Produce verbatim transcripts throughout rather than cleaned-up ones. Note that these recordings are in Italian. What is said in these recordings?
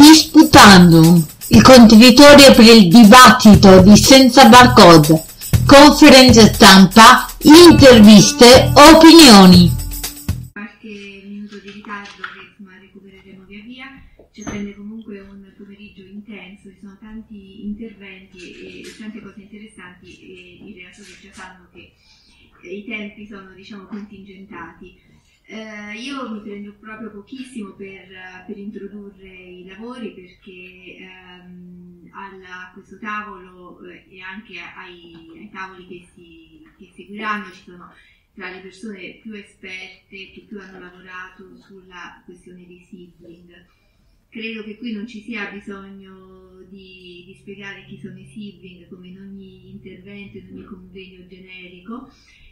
Disputandum, il contenitore per il dibattito di Senza Barcode, conferenze stampa, interviste, opinioni. Qualche minuto di ritardo che insomma recupereremo via via, ci attende comunque un pomeriggio intenso, ci sono tanti interventi e tante cose interessanti e i relatori già sanno che i tempi sono, diciamo, contingentati. Uh, io mi prendo proprio pochissimo per, per introdurre i lavori perché um, alla, a questo tavolo uh, e anche ai, ai tavoli che, si, che seguiranno ci sono tra le persone più esperte che più hanno lavorato sulla questione dei sibling. Credo che qui non ci sia bisogno di, di spiegare chi sono i sibling come in ogni intervento, in ogni convegno generico.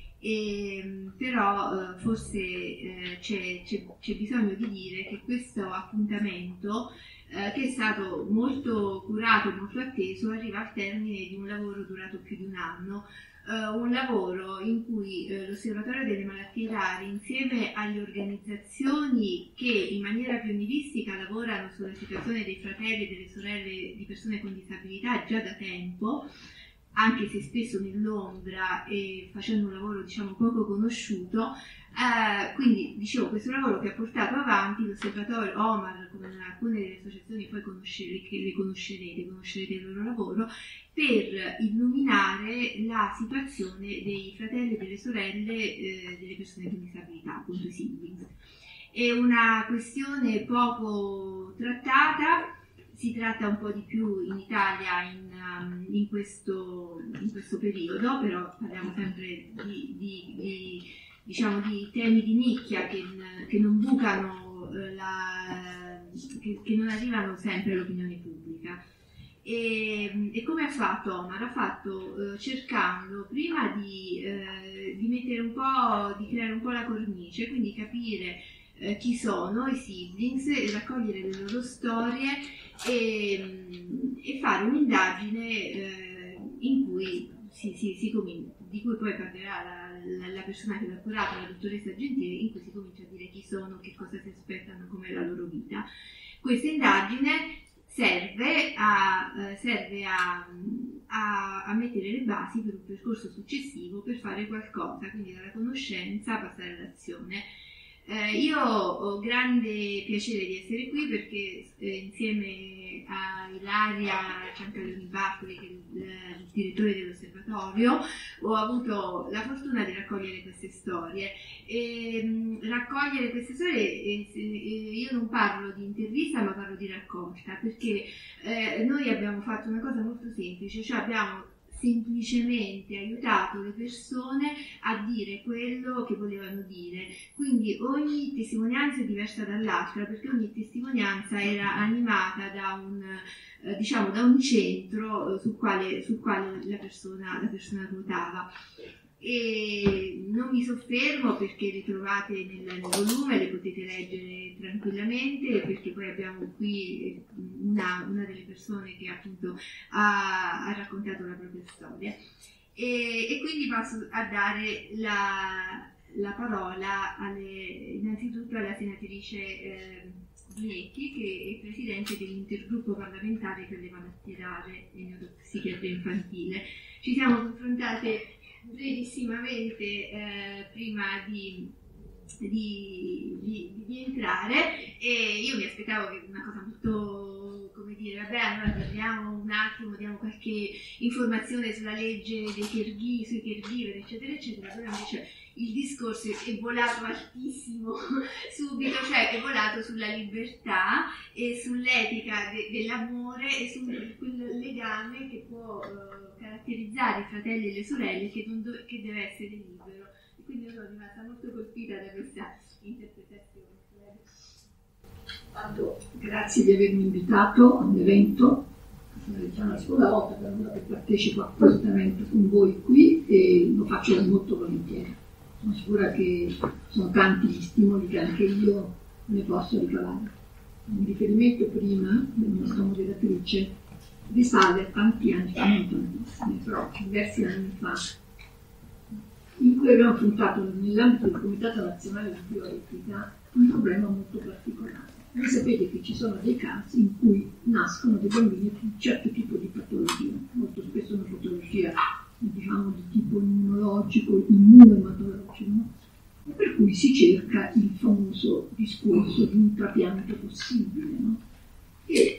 E, però eh, forse eh, c'è, c'è, c'è bisogno di dire che questo appuntamento eh, che è stato molto curato, molto atteso, arriva al termine di un lavoro durato più di un anno, eh, un lavoro in cui eh, l'Osservatorio delle Malattie Rare, insieme alle organizzazioni che in maniera pionieristica lavorano sulla situazione dei fratelli e delle sorelle di persone con disabilità già da tempo, anche se spesso nell'ombra e facendo un lavoro, diciamo, poco conosciuto, eh, quindi dicevo questo lavoro che ha portato avanti l'osservatorio Omar, come alcune delle associazioni poi conoscerete, che le conoscerete, conoscerete il loro lavoro, per illuminare la situazione dei fratelli e delle sorelle eh, delle persone con disabilità, appunto i siblings. È una questione poco trattata. Si tratta un po' di più in Italia in, um, in, questo, in questo periodo, però parliamo sempre di, di, di, diciamo, di temi di nicchia che, che non bucano, eh, la, che, che non arrivano sempre all'opinione pubblica. E, e come ha fatto Omar? Ha fatto eh, cercando prima di, eh, di mettere un po', di creare un po' la cornice, quindi capire eh, chi sono i siblings, e raccogliere le loro storie e, e fare un'indagine eh, in cui si, si, si comincia, di cui poi parlerà la, la, la persona che l'ha curato, la dottoressa Gentile, in cui si comincia a dire chi sono, che cosa si aspettano, com'è la loro vita. Questa indagine serve a, eh, serve a, a, a mettere le basi per un percorso successivo per fare qualcosa, quindi dalla conoscenza passare all'azione. Eh, io ho grande piacere di essere qui perché eh, insieme a Ilaria Ciancaloni Bartoli, che è il, il direttore dell'osservatorio, ho avuto la fortuna di raccogliere queste storie. E, mh, raccogliere queste storie, eh, eh, io non parlo di intervista ma parlo di raccolta, perché eh, noi abbiamo fatto una cosa molto semplice, cioè abbiamo semplicemente aiutato le persone a dire quello che volevano dire, quindi ogni testimonianza è diversa dall'altra perché ogni testimonianza era animata da un, eh, diciamo, da un centro eh, sul quale, sul quale la persona, la persona ruotava. E non mi soffermo perché le trovate nel, nel volume, le potete leggere tranquillamente, perché poi abbiamo qui una, una delle persone che appunto ha, ha raccontato la propria storia. E, e quindi passo a dare la, la parola alle, innanzitutto alla senatrice eh, Ginetti, che è presidente dell'intergruppo parlamentare per le malattie rare e neuropsichiatria infantile. Ci siamo confrontate brevissimamente eh, prima di, di, di, di entrare e io mi aspettavo che una cosa molto, come dire, vabbè, allora parliamo un attimo, diamo qualche informazione sulla legge dei caregiver, sui caregiver, eccetera, eccetera, però invece il discorso è volato altissimo subito, cioè è volato sulla libertà e sull'etica de, dell'amore e su quel legame che può uh, caratterizzare i fratelli e le sorelle, che, non do, che deve essere libero. E quindi io sono rimasta molto colpita da questa interpretazione. Tanto, grazie di avermi invitato a un evento, è già la seconda volta per me che partecipo a questo evento con voi qui e lo faccio molto volentieri. Sono sicura che sono tanti gli stimoli che anche io ne posso ricavare. Il riferimento prima della nostra moderatrice risale a tanti anni fa, non tantissimi, però diversi anni fa, in cui abbiamo affrontato nell'ambito del Comitato Nazionale di Bioetica un problema molto particolare. Voi sapete che ci sono dei casi in cui nascono dei bambini con un certo tipo di patologia, molto spesso una patologia diciamo di tipo immunologico, immunoematologico, no? Per cui si cerca il famoso discorso di un trapianto possibile, no? E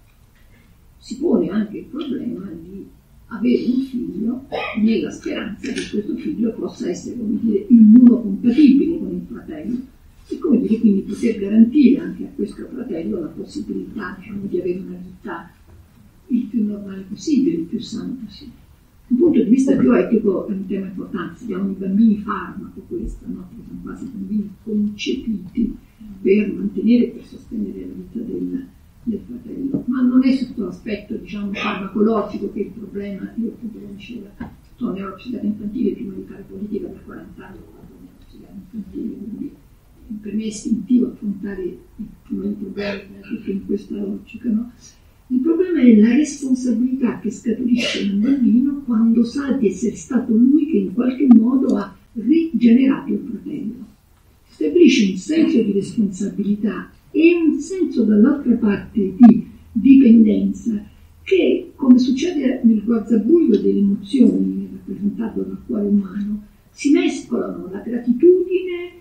si pone anche il problema di avere un figlio nella speranza che questo figlio possa essere, come dire, immunocompatibile con il fratello e come dire, quindi poter garantire anche a questo fratello la possibilità, diciamo, di avere una vita il più normale possibile, il più sano possibile. Dal punto di vista bioetico è un tema importante, si chiamano i bambini farmaco questo, no? Perché sono quasi bambini concepiti per mantenere e per sostenere la vita del, del fratello, ma non è sotto l'aspetto, diciamo, farmacologico che il problema, io appunto lo diceva, sono neuropsichiatra infantile prima di fare politica per quaranta anni, ho fatto neuropsichiatra infantile, quindi per me è istintivo affrontare il problema tutto in questa logica, no? Il problema è la responsabilità che scaturisce in un bambino quando sa di essere stato lui che in qualche modo ha rigenerato il fratello. Si stabilisce un senso di responsabilità e un senso dall'altra parte di dipendenza che, come succede nel guazzabuglio delle emozioni rappresentato dal cuore umano, si mescolano la gratitudine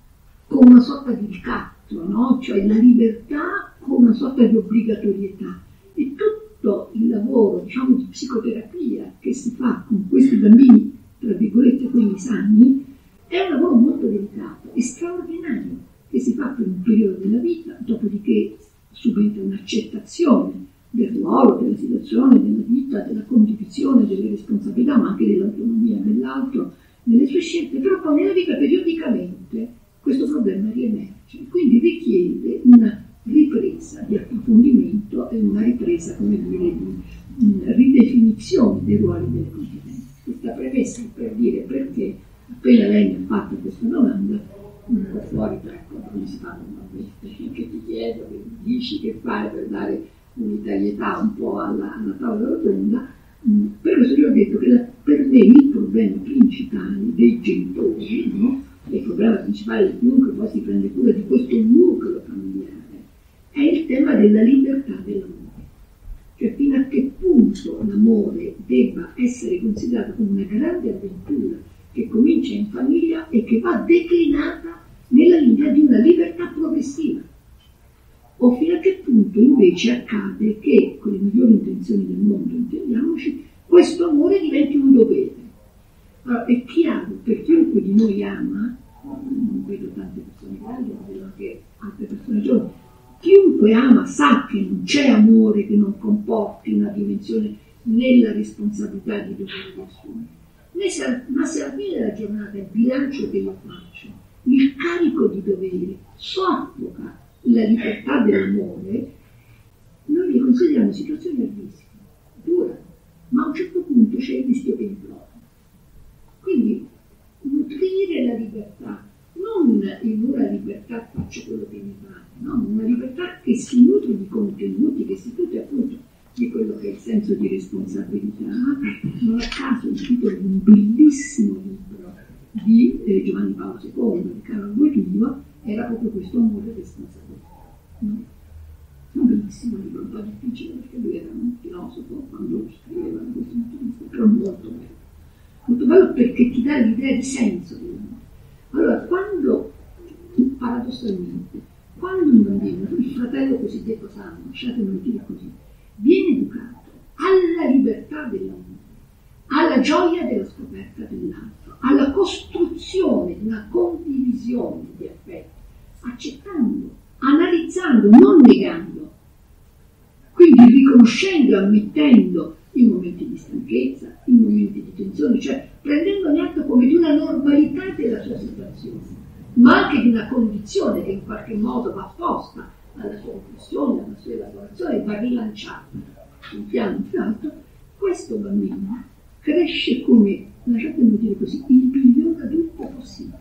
con una sorta di ricatto, no? Cioè la libertà con una sorta di obbligatorietà. E tutto il lavoro, diciamo, di psicoterapia che si fa con questi bambini, tra virgolette, quelli sani, è un lavoro molto delicato e straordinario che si fa per un periodo della vita, dopodiché subentra un'accettazione del ruolo, della situazione, della vita, della condivisione, delle responsabilità, ma anche dell'autonomia dell'altro, delle sue scelte, però poi nella vita periodicamente questo problema riemerge, quindi richiede una ripresa di approfondimento e una ripresa, come dire, di mh, ridefinizione dei ruoli e delle competenze. Questa premessa per dire perché appena lei mi ha fatto questa domanda, venuto fuori tre come si fanno queste, che ti chiedo, che dici, che fare per dare unitarietà un po' alla, alla tavola rotonda. Mh, per questo io ho detto che la, per me il problema principale dei genitori, no? Il problema principale di chiunque poi si prende cura di questo nucleo familiare è il tema della libertà dell'amore, cioè fino a che punto l'amore debba essere considerato come una grande avventura che comincia in famiglia e che va declinata nella linea di una libertà progressiva, o fino a che punto invece accade che con le migliori intenzioni del mondo, intendiamoci, questo amore diventi un dovere. Allora, è chiaro, per chiunque di noi ama, non vedo tante persone grandi, ma vedo anche altre persone giovani, chiunque ama sa che non c'è amore che non comporti una dimensione nella responsabilità di dover assumere. Ma se alla fine della giornata il bilancio che io faccio, il carico di dovere, soffoca la libertà dell'amore, noi li consideriamo situazioni a rischio, durano, ma a un certo punto c'è il rischio che implodano. Quindi nutrire la libertà, non in una libertà faccio quello che mi pare, no? Una libertà che si nutre di contenuti, che si nutre appunto di quello che è il senso di responsabilità. Non a caso il titolo di un bellissimo libro di eh, Giovanni Paolo secondo, di Carlo Wojtyła, era proprio questo amore e responsabilità. No? Un bellissimo libro, un po' difficile perché lui era un filosofo quando lo scriveva da questo punto di vista, però molto bello. Molto bello perché ti dà l'idea di senso dell'amore. Allora, quando, paradossalmente, quando un bambino, il fratello cosiddetto sano, lasciatemi dire così, viene educato alla libertà dell'amore, alla gioia della scoperta dell'altro, alla costruzione di una condivisione di affetti, accettando, analizzando, non negando, quindi riconoscendo, ammettendo i momenti di stanchezza, i momenti di tensione, cioè prendendone atto come di una normalità della sua situazione, ma anche di una condizione che in qualche modo va apposta alla sua riflessione, alla sua elaborazione, va rilanciata sul piano più alto. Questo bambino cresce come, lasciatemi dire così, il miglior adulto possibile,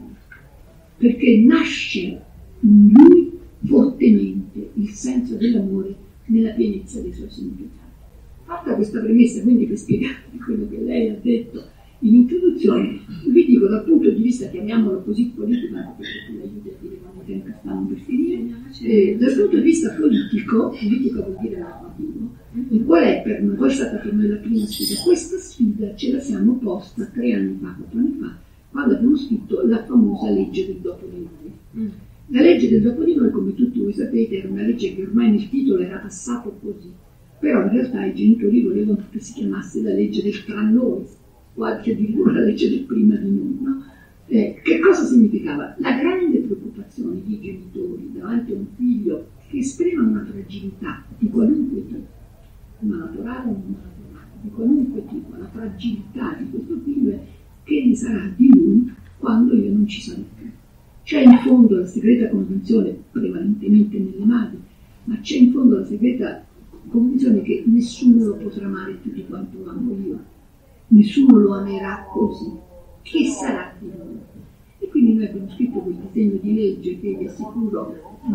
perché nasce in lui fortemente il senso dell'amore nella pienezza dei suoi significati. Fatta questa premessa, quindi per spiegare quello che lei ha detto in introduzione, vi dico dal punto di vista, chiamiamolo così, politico, anche perché mi aiuta a dire che ancora stanno per finire. Eh, dal punto di vista politico, politico vuol dire normativo, e qual è per noi, poi è stata per noi la prima sfida? Questa sfida ce la siamo posta tre anni fa, quattro anni fa, quando abbiamo scritto la famosa legge del dopo di noi. Mm. La legge del dopo di noi, come tutti voi sapete, era una legge che ormai nel titolo era passato così, però in realtà i genitori volevano che si chiamasse la legge del tra noi, o anche addirittura la legge del prima di noi, no? Eh, che cosa significava? La grande preoccupazione dei genitori davanti a un figlio che esprime una fragilità di qualunque tipo, ma naturale o non naturale, di qualunque tipo, la fragilità di questo figlio è che ne sarà di lui quando io non ci sarò più. C'è in fondo la segreta convinzione, prevalentemente nelle madri, ma c'è in fondo la segreta convinzione che nessuno lo potrà amare più di quanto lo amo io, nessuno lo amerà così, che sarà di lui? E quindi noi abbiamo scritto quel disegno di legge che vi assicuro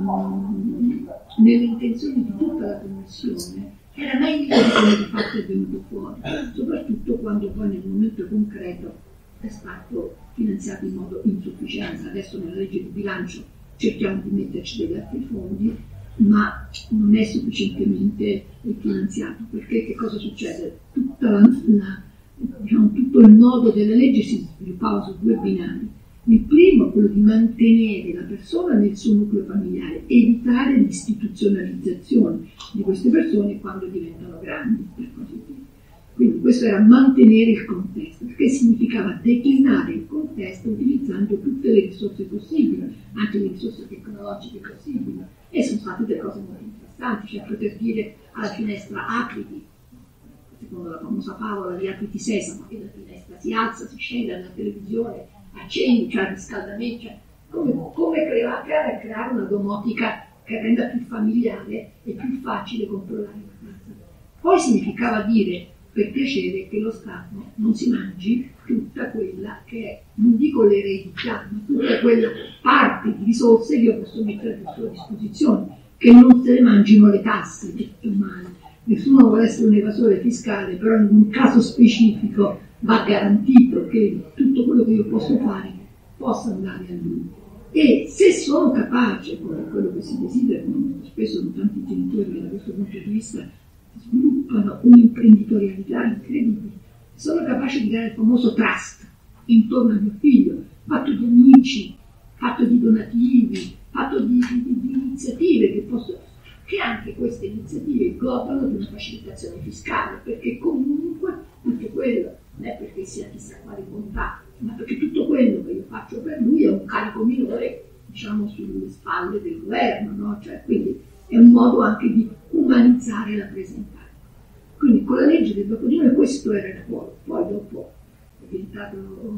um, nelle intenzioni di tutta la commissione era meglio di come di fatto è venuto fuori, soprattutto quando poi nel momento concreto è stato finanziato in modo insufficiente. Adesso nella legge di bilancio cerchiamo di metterci degli altri fondi, ma non è sufficientemente finanziato, perché che cosa succede? Tutta la, la, diciamo, tutto il nodo della legge si sviluppava su due binari. Il primo è quello di mantenere la persona nel suo nucleo familiare, evitare l'istituzionalizzazione di queste persone quando diventano grandi, per così dire. Quindi questo era mantenere il contesto, che significava declinare il contesto utilizzando tutte le risorse possibili, anche le risorse tecnologiche possibili, e sono state delle cose molto interessanti, cioè poter dire alla finestra apriti, secondo la famosa favola di apriti sesamo, che la finestra si alza, si scende dalla televisione, accendi, cioè il riscaldamento, cioè come, come creare, creare, creare una domotica che renda più familiare e più facile controllare la casa. Poi significava dire, per piacere, che lo Stato non si mangi tutta quella che è, non dico l'eredità, ma tutta quella parte di risorse che io posso mettere a sua disposizione, che non se le mangino le tasse, che è male. Nessuno vuole essere un evasore fiscale, però in un caso specifico va garantito che tutto quello che io posso fare possa andare a lui. E se sono capace, come quello che si desidera, spesso sono tanti genitori che da questo punto di vista sviluppano un'imprenditorialità incredibile, sono capaci di dare il famoso trust intorno a mio figlio, fatto di amici, fatto di donativi, fatto di, di, di iniziative che posso, che anche queste iniziative godano di una facilitazione fiscale, perché comunque tutto quello non è perché sia chissà quale bontà, ma perché tutto quello che io faccio per lui è un carico minore, diciamo, sulle spalle del governo, no? Cioè, quindi è un modo anche di umanizzare la presenza. Quindi con la legge del dopo di noi questo era il cuore, poi dopo è diventato,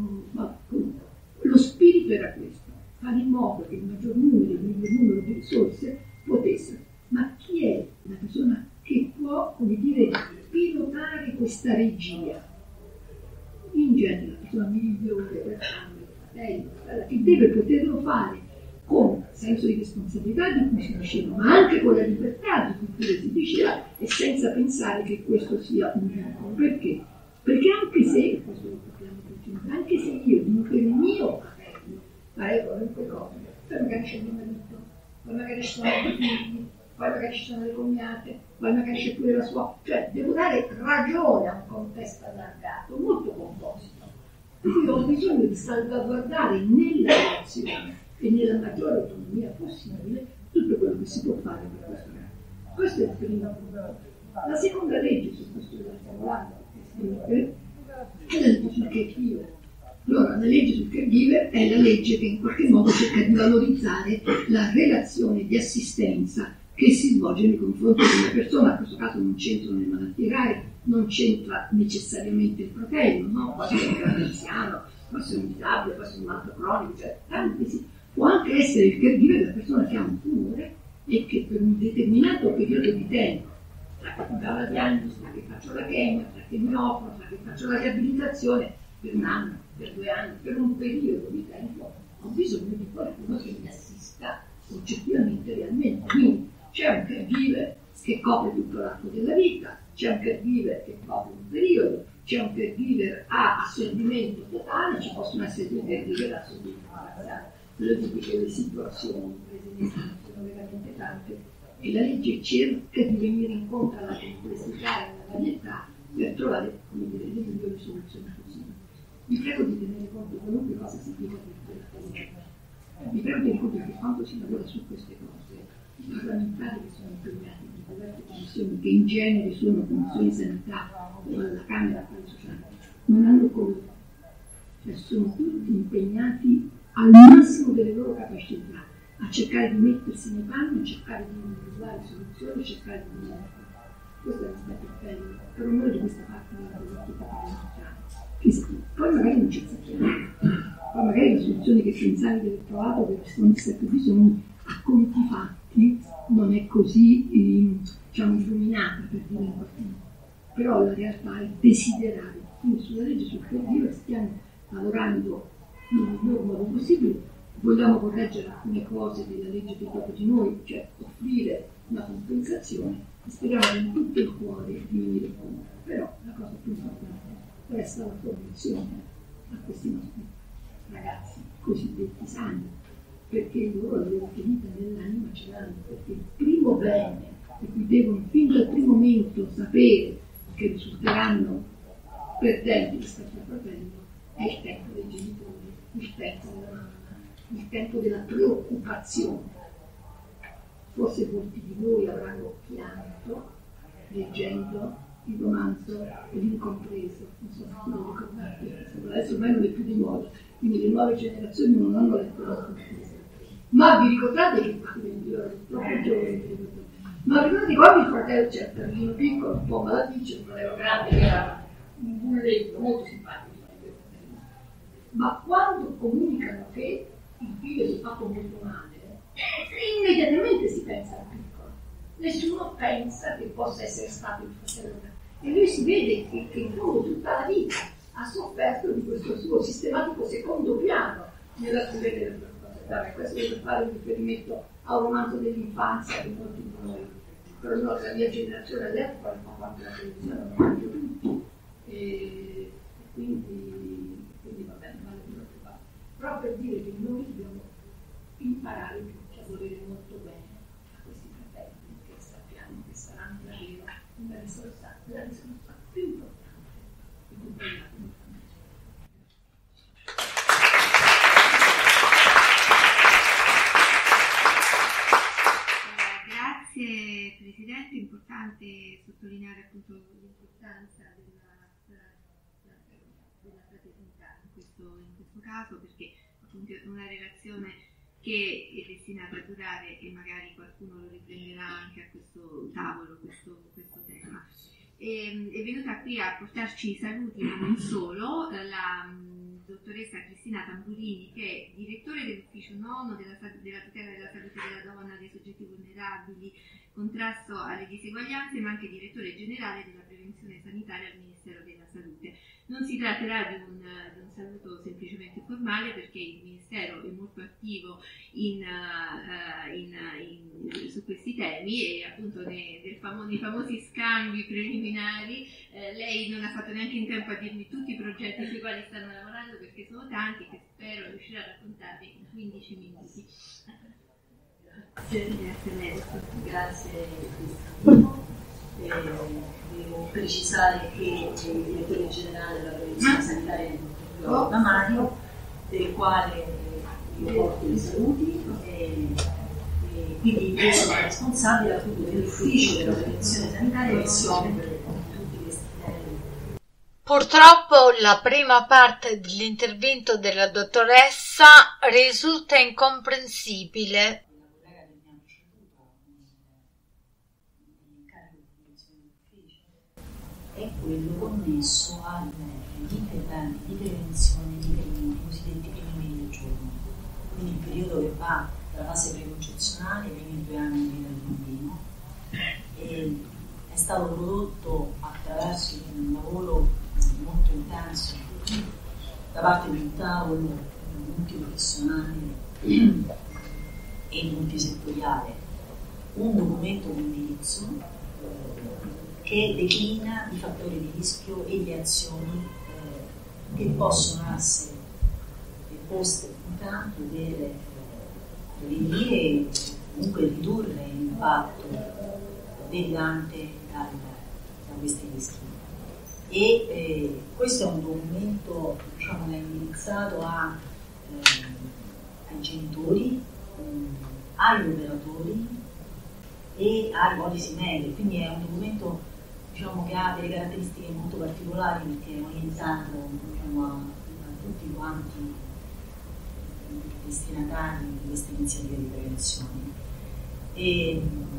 ma comunque, lo spirito era questo, fare in modo che il maggior numero, il miglior numero di risorse potessero. Ma chi è la persona che può, come dire, pilotare questa regia? In genere la persona migliore, il fratello, che deve poterlo fare con senso di responsabilità di cui si diceva, ma anche con la libertà di cui si diceva, e senza pensare che questo sia un vincolo. Perché? Perché anche se, questo lo parliamo tutti, anche se io dico che il mio fratello farei qualunque cosa, poi magari c'è il mio marito, poi magari ci sono i figli, poi magari ci sono le cognate, poi magari c'è pure la sua, cioè devo dare ragione a un contesto allargato, molto composito. Quindi ho bisogno di salvaguardare nella relazione e nella maggiore autonomia possibile tutto quello che si può fare per questo grado. Questo è il primo punto. La seconda legge su questo che stiamo parlando è la legge sul caregiver. Allora, la legge sul caregiver è la legge che in qualche modo cerca di valorizzare la relazione di assistenza che si svolge nei confronti di una persona. In questo caso non c'entrano le malattie rare, non c'entra necessariamente il fratello, no? Può essere un anziano, può essere un disabile, può essere un malato cronico, cioè tanti sì. Può anche essere il caregiver della persona che ha un tumore e che per un determinato periodo di tempo, tra che mi dà la diagnosi, tra che faccio la chemio, tra che mi opero, tra che faccio la riabilitazione, per un anno, per due anni, per un periodo di tempo, ho bisogno di qualcuno che mi assista oggettivamente, realmente. Quindi c'è un caregiver che copre tutto l'arco della vita, c'è un caregiver che copre un periodo, c'è un caregiver a assorbimento totale, ci possono essere due caregiver a assorbimento parziale. le tipiche le situazioni prese in esame sono veramente tante e la legge cerca di venire incontro alla complessità e alla varietà per trovare, come dire, le migliori soluzioni possibili. Vi prego di tenere conto di qualunque cosa significa per la qualità. Vi prego di ricordare che quando si lavora su queste cose, i parlamentari che sono impegnati in diverse commissioni, che in genere sono commissioni sanità o alla Camera Affari Sociali, non hanno colpa. Cioè sono tutti impegnati al massimo delle loro capacità a cercare di mettersi nei panni, a cercare di individuare soluzioni, a cercare di... Questo è l'aspetto bello, per ognuno di questa parte della politica che poi magari non ci sappiamo, poi magari la soluzione che pensavi di aver trovato per rispondere a più bisogni a conti fatti non è così eh, diciamo illuminata, per dire in qualche modo, però la realtà è desiderare. Quindi sulla legge sul credito stiamo lavorando nel miglior modo possibile, vogliamo correggere alcune cose della legge che è proprio di noi, cioè offrire una compensazione e speriamo con tutto il cuore di venire incontro. Però la cosa più importante resta la formazione a questi nostri ragazzi cosiddetti sani, perché loro la loro ferita nell'anima ce l'hanno, perché il primo bene di cui devono fin dal primo momento sapere che risulteranno perdenti rispetto al fratello è il tempo dei genitori, il tempo della mamma, il tempo della preoccupazione. Forse molti di voi avranno pianto leggendo il romanzo L'incompreso, non so se lo ricordate, adesso ormai non è più di moda, quindi le nuove generazioni non hanno letto L'incompreso. Ma vi ricordate che io ero troppo giovane, ma ricordate quando il fratello c'era il bambino piccolo, un po' malaticcio, un fratello grande che era un bulletto molto simpatico, ma quando comunicano che il figlio si è fatto molto male, immediatamente si pensa al piccolo, nessuno pensa che possa essere stato il fratello grande. E lui si vede che, che in fondo tutta la vita ha sofferto di questo suo sistematico secondo piano nella sua delle cose. Questo per fare un riferimento a un romanzo dell'infanzia di molti di noi, però no, la mia generazione all'epoca non fa parte della televisione, non manco tutti, e quindi, quindi va bene, vale quello che fa. Però per dire che noi dobbiamo imparare tutti a volere molto bene a questi fratelli, che sappiamo che saranno davvero una risorsa, la risorsa più importante di cui parliamo. Grazie Presidente, è importante sottolineare appunto l'importanza della, della, della fraternità in questo, in questo caso, perché appunto è una relazione che è destinata a durare e magari qualcuno lo riprenderà anche a questo tavolo, questo, questo tema. E, è venuta qui a portarci i saluti, ma non solo, la um, dottoressa Cristina Tamburini, che è direttore dell'ufficio nono della, della tutela della salute della donna, dei soggetti vulnerabili, contrasto alle diseguaglianze, ma anche direttore generale della prevenzione sanitaria al Ministero della Salute. Non si tratterà di un, di un saluto semplicemente formale, perché il Ministero è molto attivo in, uh, in, in, su questi temi e appunto nei, del famo- nei famosi scambi preliminari eh, lei non ha fatto neanche in tempo a dirmi tutti i progetti sui quali stanno lavorando, perché sono tanti che spero riuscirà a raccontarvi in quindici minuti. Grazie, grazie a lei. Grazie Cristina. Eh, devo precisare che il direttore generale della prevenzione sanitaria è il dottor Mario, del quale io porto i saluti e, e quindi io sono responsabile appunto dell'ufficio della prevenzione sanitaria che si occupa di tutti questi temi. Purtroppo la prima parte dell'intervento della dottoressa risulta incomprensibile. È quello connesso agli interventi di prevenzione di primi, i cosiddetti primi mesi del giorno, quindi il periodo che va dalla fase preconcezionale ai primi due anni di vita del bambino. E è stato prodotto attraverso un lavoro molto intenso da parte di un tavolo multiprofessionale e multisettoriale, un documento di indirizzo che declina i fattori di rischio e le azioni eh, che possono essere poste in intanto per eh, prevenire e comunque ridurre l'impatto derivante dal, da questi rischi. E eh, questo è un documento, diciamo, che è indirizzato a, eh, ai genitori, eh, agli operatori e ai policymaker, quindi è un documento, diciamo, che ha delle caratteristiche molto particolari perché è orientato, diciamo, a, a tutti quanti i destinatari di queste iniziative di prevenzione. E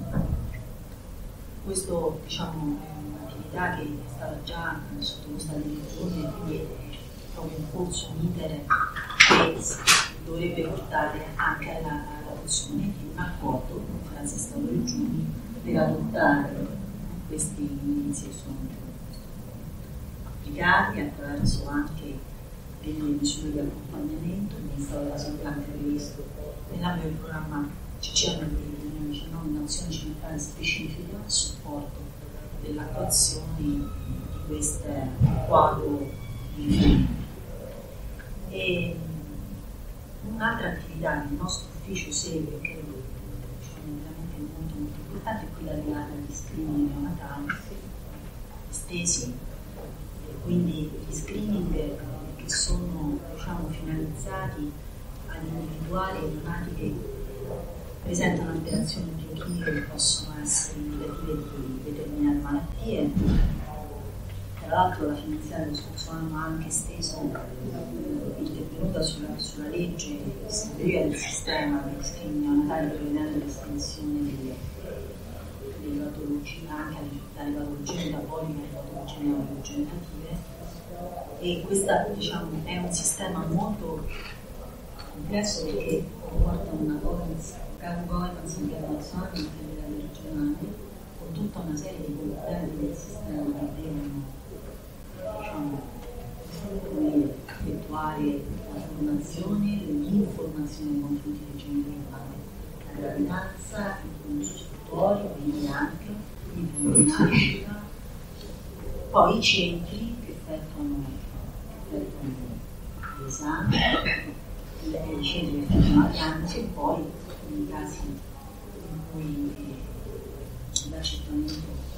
questo, diciamo, è un'attività che è stata già sottoposta alle regioni e quindi è proprio in corso un iter che dovrebbe portare anche alla, all'adozione di un accordo con la Conferenza Stato-Regioni per adottare questi indizi che sono applicati attraverso anche delle misure di accompagnamento. Il Ministero della Salute ha anche previsto nell'ambito del programma C C M del duemiladiciannove un'azione cimentale specifica a supporto dell'attuazione di questo quadro di riferimento. E un'altra attività che il nostro ufficio segue, che è, diciamo, veramente molto, molto importante, è quella legata agli screening neonatali estesi, e quindi gli screening che sono, diciamo, finalizzati ad individuare neonati che presentano alterazioni biochimiche che possono essere indicative di determinate malattie. Tra l'altro la finanziaria dello scorso anno ha anche esteso, eh, intervenuta sulla, sulla legge specifica del sistema degli screening neonatali, prevedendo l'estensione delle, delle patologie, anche dalle patologie metaboliche alle patologie neurodegenerative. E questa, diciamo, è un sistema molto complesso perché comporta una governance governance internazionale e regionale, con tutta una serie di componenti del sistema che devono, diciamo, effettuare la formazione, l'informazione nei confronti dei genitori, la gravidanza, il consumo istruttorio, quindi anche l'informatica, poi i centri che effettuano, che effettuano l'esame, i centri che effettuano la diagnosi e poi nei casi in cui eh, l'accertamento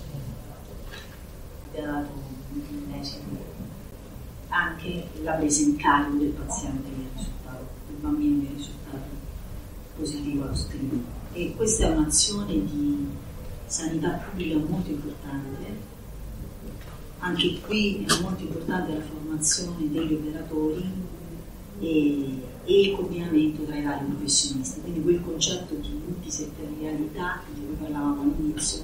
abbia dato un esito, anche la presa in carico del paziente che è risultato, del bambino che è risultato positivo allo screening. E questa è un'azione di sanità pubblica molto importante. Anche qui è molto importante la formazione degli operatori e e il coordinamento tra i vari professionisti, quindi quel concetto di multisettorialità di cui parlavamo all'inizio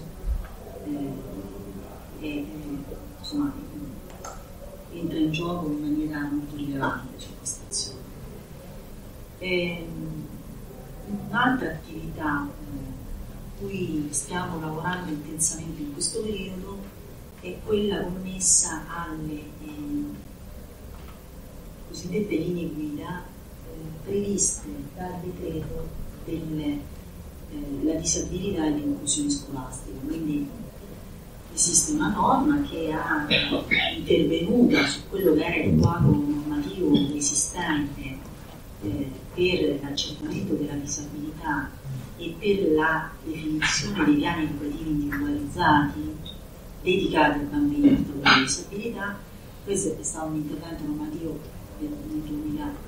eh, è, insomma, entra in gioco in maniera molto rilevante su questa azione. E, un'altra attività eh, cui stiamo lavorando intensamente in questo periodo è quella connessa alle eh, cosiddette linee guida previste dal decreto della eh, disabilità e l'inclusione scolastica. Quindi esiste una norma che ha intervenuta su quello che era il quadro normativo esistente eh, per l'accertamento della disabilità e per la definizione dei piani educativi individualizzati dedicati ai bambini con disabilità. Questo è stato un intervento normativo nel duemilasedici,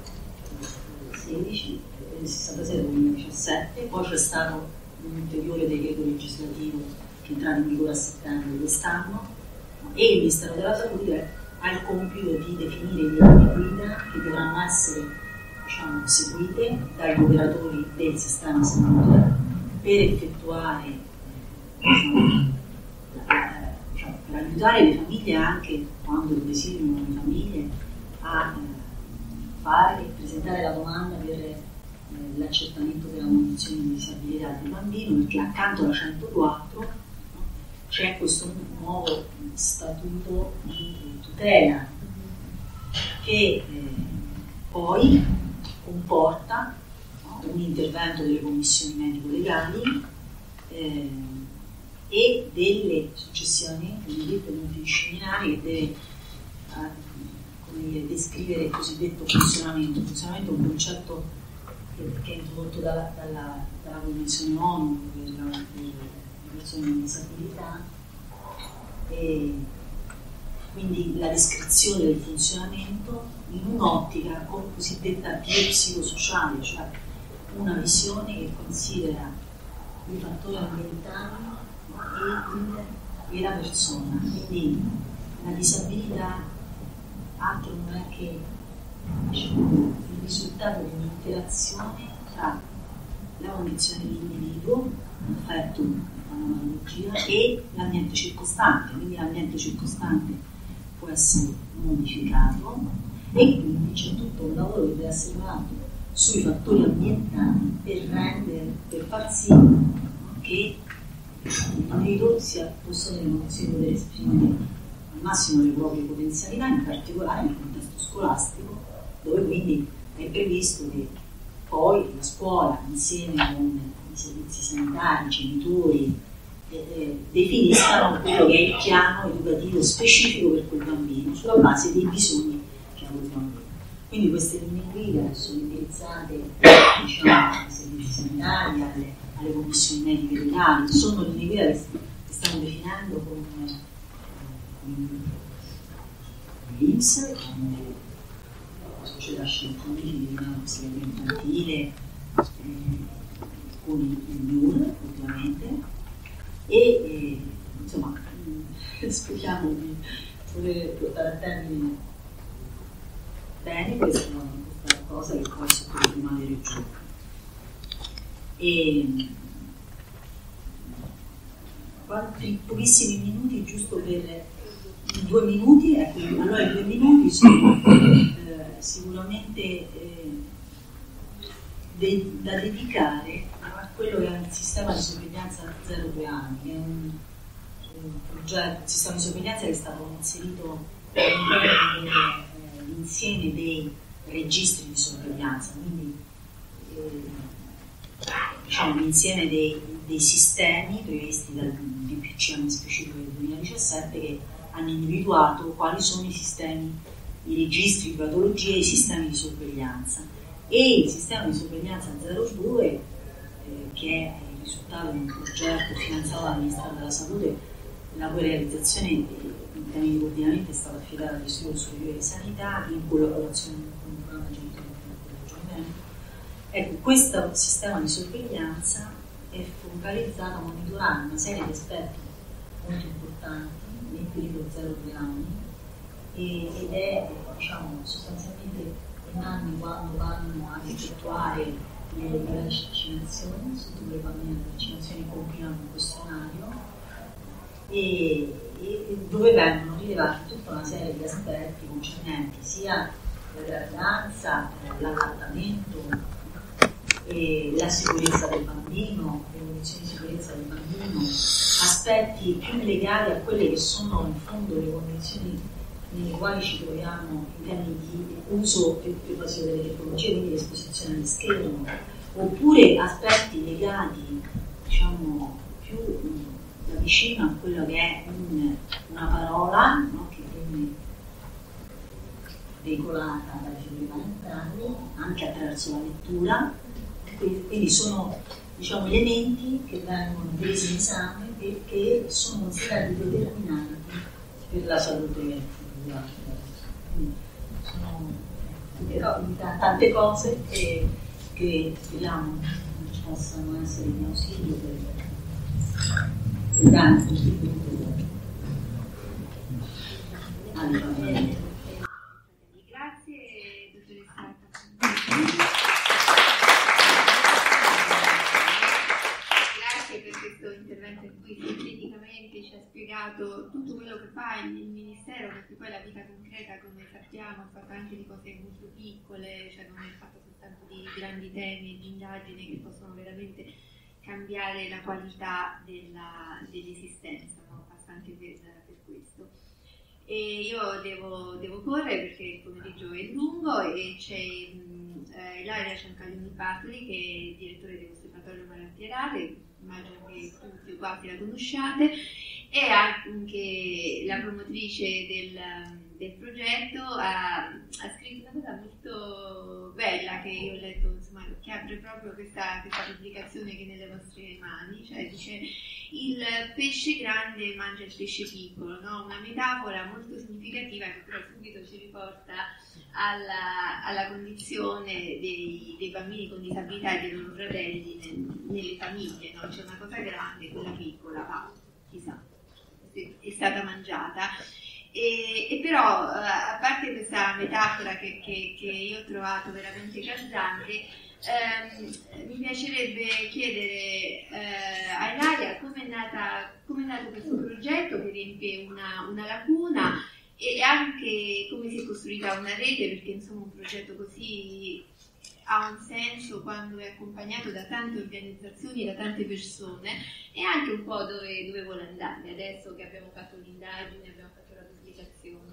sessantasei duemiladiciassette, poi c'è stato un ulteriore decreto legislativo che è entrato in vigore a settembre di quest'anno e il Ministero della Salute ha il compito di definire le linee guida che dovranno essere, diciamo, seguite dagli operatori del sistema sanitario per effettuare, diciamo, la, diciamo, per aiutare le famiglie anche quando desiderano le famiglie a fare e presentare la domanda per eh, l'accertamento della condizione di disabilità del bambino, perché accanto alla centoquattro no, c'è questo nuovo statuto di tutela che eh, poi comporta no, un intervento delle commissioni medico-legali eh, e delle successivamente delle multidisciplinari che deve eh, descrivere il cosiddetto funzionamento. Il funzionamento è un concetto che è introdotto dalla, dalla, dalla Convenzione ONU per la, per le persone con disabilità, e quindi la descrizione del funzionamento in un'ottica cosiddetta biopsicosociale, cioè una visione che considera i fattori ambientali e, e la persona. Quindi la disabilità altro non è che il risultato di un'interazione tra la condizione dell'individuo, affetto dalla patologia, e l'ambiente circostante. Quindi l'ambiente circostante può essere modificato e quindi c'è tutto un lavoro che deve essere fatto sui fattori ambientali per rendere, per far sì che l'individuo sia posto nelle condizioni di poter esprimere al massimo le proprie potenzialità, in particolare nel contesto scolastico, dove quindi è previsto che poi la scuola, insieme con i servizi sanitari, i genitori, eh, eh, definiscano quello che è il piano educativo specifico per quel bambino, sulla base dei bisogni che ha quel bambino. Quindi queste linee guida sono indirizzate, diciamo, ai servizi sanitari, alle, alle commissioni mediche legali, sono linee guida che stiamo definendo con l'I N P S, con la società scientifica, la psichiatria infantile, eh, con il M I U R ovviamente, e eh, insomma speriamo di poter portare a termine bene questa, questa cosa che poi sottolinea le regioni. E in pochissimi minuti, giusto per due minuti, ecco, allora i due minuti sono eh, sicuramente eh, de- da dedicare a quello che è il sistema di sorveglianza zero due anni, che è un, un progetto, un sistema di sorveglianza che è stato inserito nell'insieme dei registri di sorveglianza, quindi eh, diciamo l'insieme dei, dei sistemi previsti dal D P C M specifico del duemiladiciassette che hanno individuato quali sono i sistemi, i registri di patologie e i sistemi di sorveglianza. E il sistema di sorveglianza zero due, eh, che è il risultato di un progetto finanziato dal Ministero della Salute, la cui realizzazione in termini di coordinamento è stata affidata all'Istituto Superiore di Sanità in collaborazione con il programma Genitori e Regione. Ecco, questo sistema di sorveglianza è focalizzato a monitorare una serie di aspetti molto importanti nel periodo zero due anni e, ed è, diciamo, sostanzialmente in anni quando vanno a effettuare le, le vaccinazioni, su due bambini le vaccinazioni compilano un questionario e, e dove vengono rilevati tutta una serie di aspetti concernenti sia la gravidanza, l'allattamento, e la sicurezza del bambino, le condizioni di sicurezza del bambino, aspetti più legati a quelle che sono in fondo le condizioni nelle quali ci troviamo in termini di uso più evasivo delle tecnologie, quindi l'esposizione agli schermi, oppure aspetti legati, diciamo, più da vicino a quello che è un, una parola, no, che viene veicolata dalle figure parentali anche attraverso la lettura. Quindi sono, diciamo, elementi che vengono presi in esame e che sono considerati determinanti per la salute futura. Quindi sono tante cose che, che speriamo possano essere in ausilio per, per dare un contributo alle famiglie. Grazie, dottoressa. Per questo intervento in cui sinteticamente ci ha spiegato tutto quello che fa il Ministero, perché poi la vita concreta, come sappiamo, è fatta anche di cose molto piccole, cioè non è fatta soltanto di grandi temi e di indagini che possono veramente cambiare la qualità della, dell'esistenza, no? Passa anche per, per questo. E io devo, devo correre perché il pomeriggio è lungo e c'è eh, Ilaria Ciancalioni-Patri, che è direttore dell'Osservatorio Malattie Rare, immagino che tutti quanti la conosciate, è anche la promotrice del del progetto ha, ha scritto una cosa molto bella che io ho letto, insomma, che apre proprio questa, questa pubblicazione che è nelle vostre mani, cioè dice: il pesce grande mangia il pesce piccolo, no? Una metafora molto significativa che però subito ci riporta alla, alla condizione dei, dei bambini con disabilità e dei loro fratelli nel, nelle famiglie, no? C'è una cosa grande, quella piccola, ma chissà, è stata mangiata. E, e però, a parte questa metafora che, che, che io ho trovato veramente calzante, ehm, mi piacerebbe chiedere eh, a Ilaria come è nata, come è nato questo progetto che riempie una, una lacuna, e anche come si è costruita una rete, perché insomma un progetto così ha un senso quando è accompagnato da tante organizzazioni, da tante persone, e anche un po' dove, dove vuole andare adesso che abbiamo fatto l'indagine, abbiamo fatto la pubblicazione.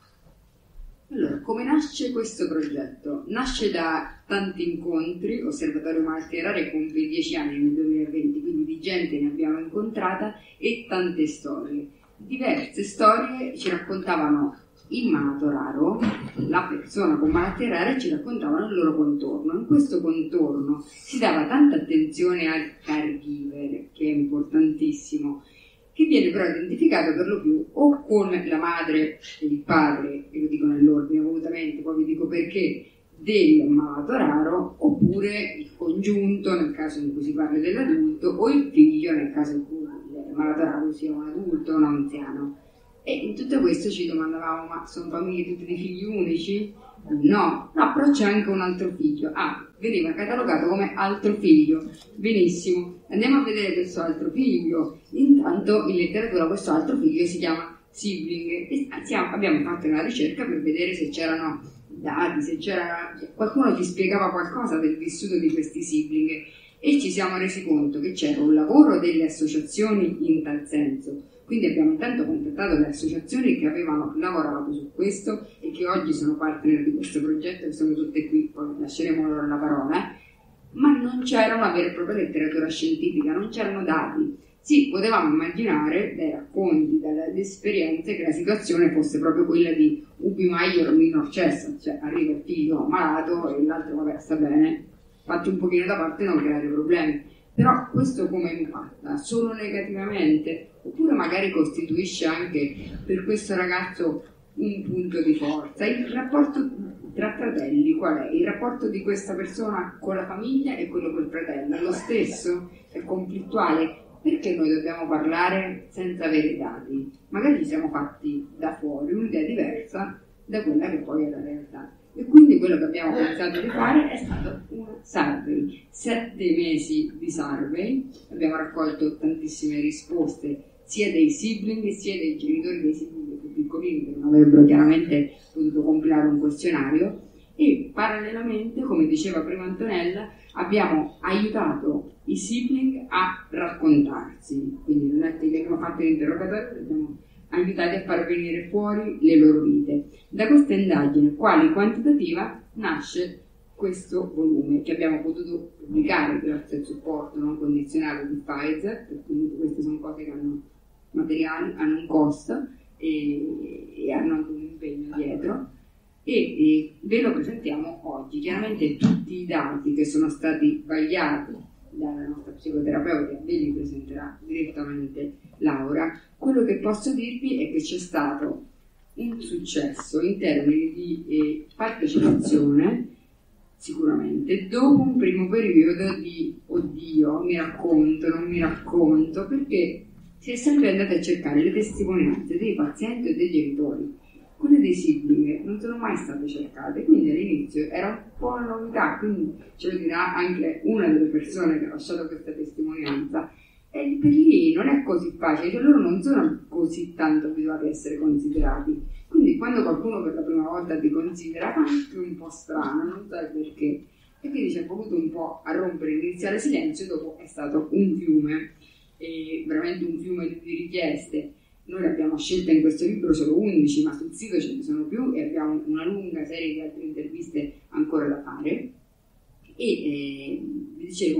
Allora, come nasce questo progetto? Nasce da tanti incontri. Osservatorio Malattie Rare compie dieci anni nel duemilaventi, quindi di gente ne abbiamo incontrata e tante storie. Diverse storie ci raccontavano il malato raro, la persona con malattie rare, ci raccontavano il loro contorno. In questo contorno si dava tanta attenzione al caregiver, che è importantissimo, che viene però identificato per lo più o con la madre e il padre, e lo dico nell'ordine volutamente, poi vi dico perché, del malato raro, oppure il congiunto nel caso in cui si parla dell'adulto, o il figlio nel caso in cui il malato raro sia un adulto o un anziano. E in tutto questo ci domandavamo: ma sono famiglie tutte di figli unici? No, no, però c'è anche un altro figlio. Ah, veniva catalogato come altro figlio. Benissimo, andiamo a vedere questo altro figlio. Intanto in letteratura questo altro figlio si chiama sibling, e siamo, abbiamo fatto una ricerca per vedere se c'erano dati, se c'era qualcuno ci spiegava qualcosa del vissuto di questi sibling, e ci siamo resi conto che c'era un lavoro delle associazioni in tal senso. Quindi abbiamo intanto contattato le associazioni che avevano lavorato su questo e che oggi sono partner di questo progetto, che sono tutte qui, poi lasceremo loro la parola, ma non c'era una vera e propria letteratura scientifica, non c'erano dati. Sì, potevamo immaginare dai racconti, dalle esperienze, che la situazione fosse proprio quella di ubi maior minor cessa, cioè arriva il figlio malato e l'altro vabbè sta bene, fatti un pochino da parte e non creare problemi. Però questo come impatta? Solo negativamente? Oppure magari costituisce anche per questo ragazzo un punto di forza? Il rapporto tra fratelli qual è? Il rapporto di questa persona con la famiglia e quello col fratello è lo stesso? È conflittuale? Perché noi dobbiamo parlare senza avere dati? Magari ci siamo fatti da fuori un'idea diversa da quella che poi è la realtà. E quindi quello che abbiamo pensato di fare è stato un survey, sette mesi di survey, abbiamo raccolto tantissime risposte sia dei sibling sia dei genitori dei sibling più piccolini che non avrebbero chiaramente potuto compilare un questionario, e parallelamente, come diceva prima Antonella, abbiamo aiutato i sibling a raccontarsi, quindi non è che gli abbiamo fatto l'interrogatorio, li abbiamo aiutati a far venire fuori le loro vite. Da questa indagine quali quantitativa nasce questo volume che abbiamo potuto pubblicare grazie al supporto non condizionato di Pfizer, quindi queste sono cose che hanno materiali, hanno un costo e, e hanno anche un impegno dietro, e, e ve lo presentiamo oggi. Chiaramente tutti i dati che sono stati vagliati dalla nostra psicoterapeuta ve li presenterà direttamente Laura. Quello che posso dirvi è che c'è stato un successo in termini di eh, partecipazione, sicuramente, dopo un primo periodo di oddio, mi racconto, non mi racconto, perché si è sempre andati a cercare le testimonianze dei pazienti e dei genitori. Quelle dei sibling non sono mai state cercate, quindi all'inizio era un po' una novità, quindi ce lo dirà anche una delle persone che ha lasciato questa testimonianza. E per lì non è così facile, cioè loro non sono così tanto abituati a essere considerati, quindi quando qualcuno per la prima volta ti considera fa anche un po' strano, non sai perché, e quindi ci è voluto un po' a rompere l'iniziale silenzio, e dopo è stato un fiume, e veramente un fiume di richieste. Noi ne abbiamo scelte in questo libro solo undici, ma sul sito ce ne sono più e abbiamo una lunga serie di altre interviste ancora da fare. E eh, vi dicevo,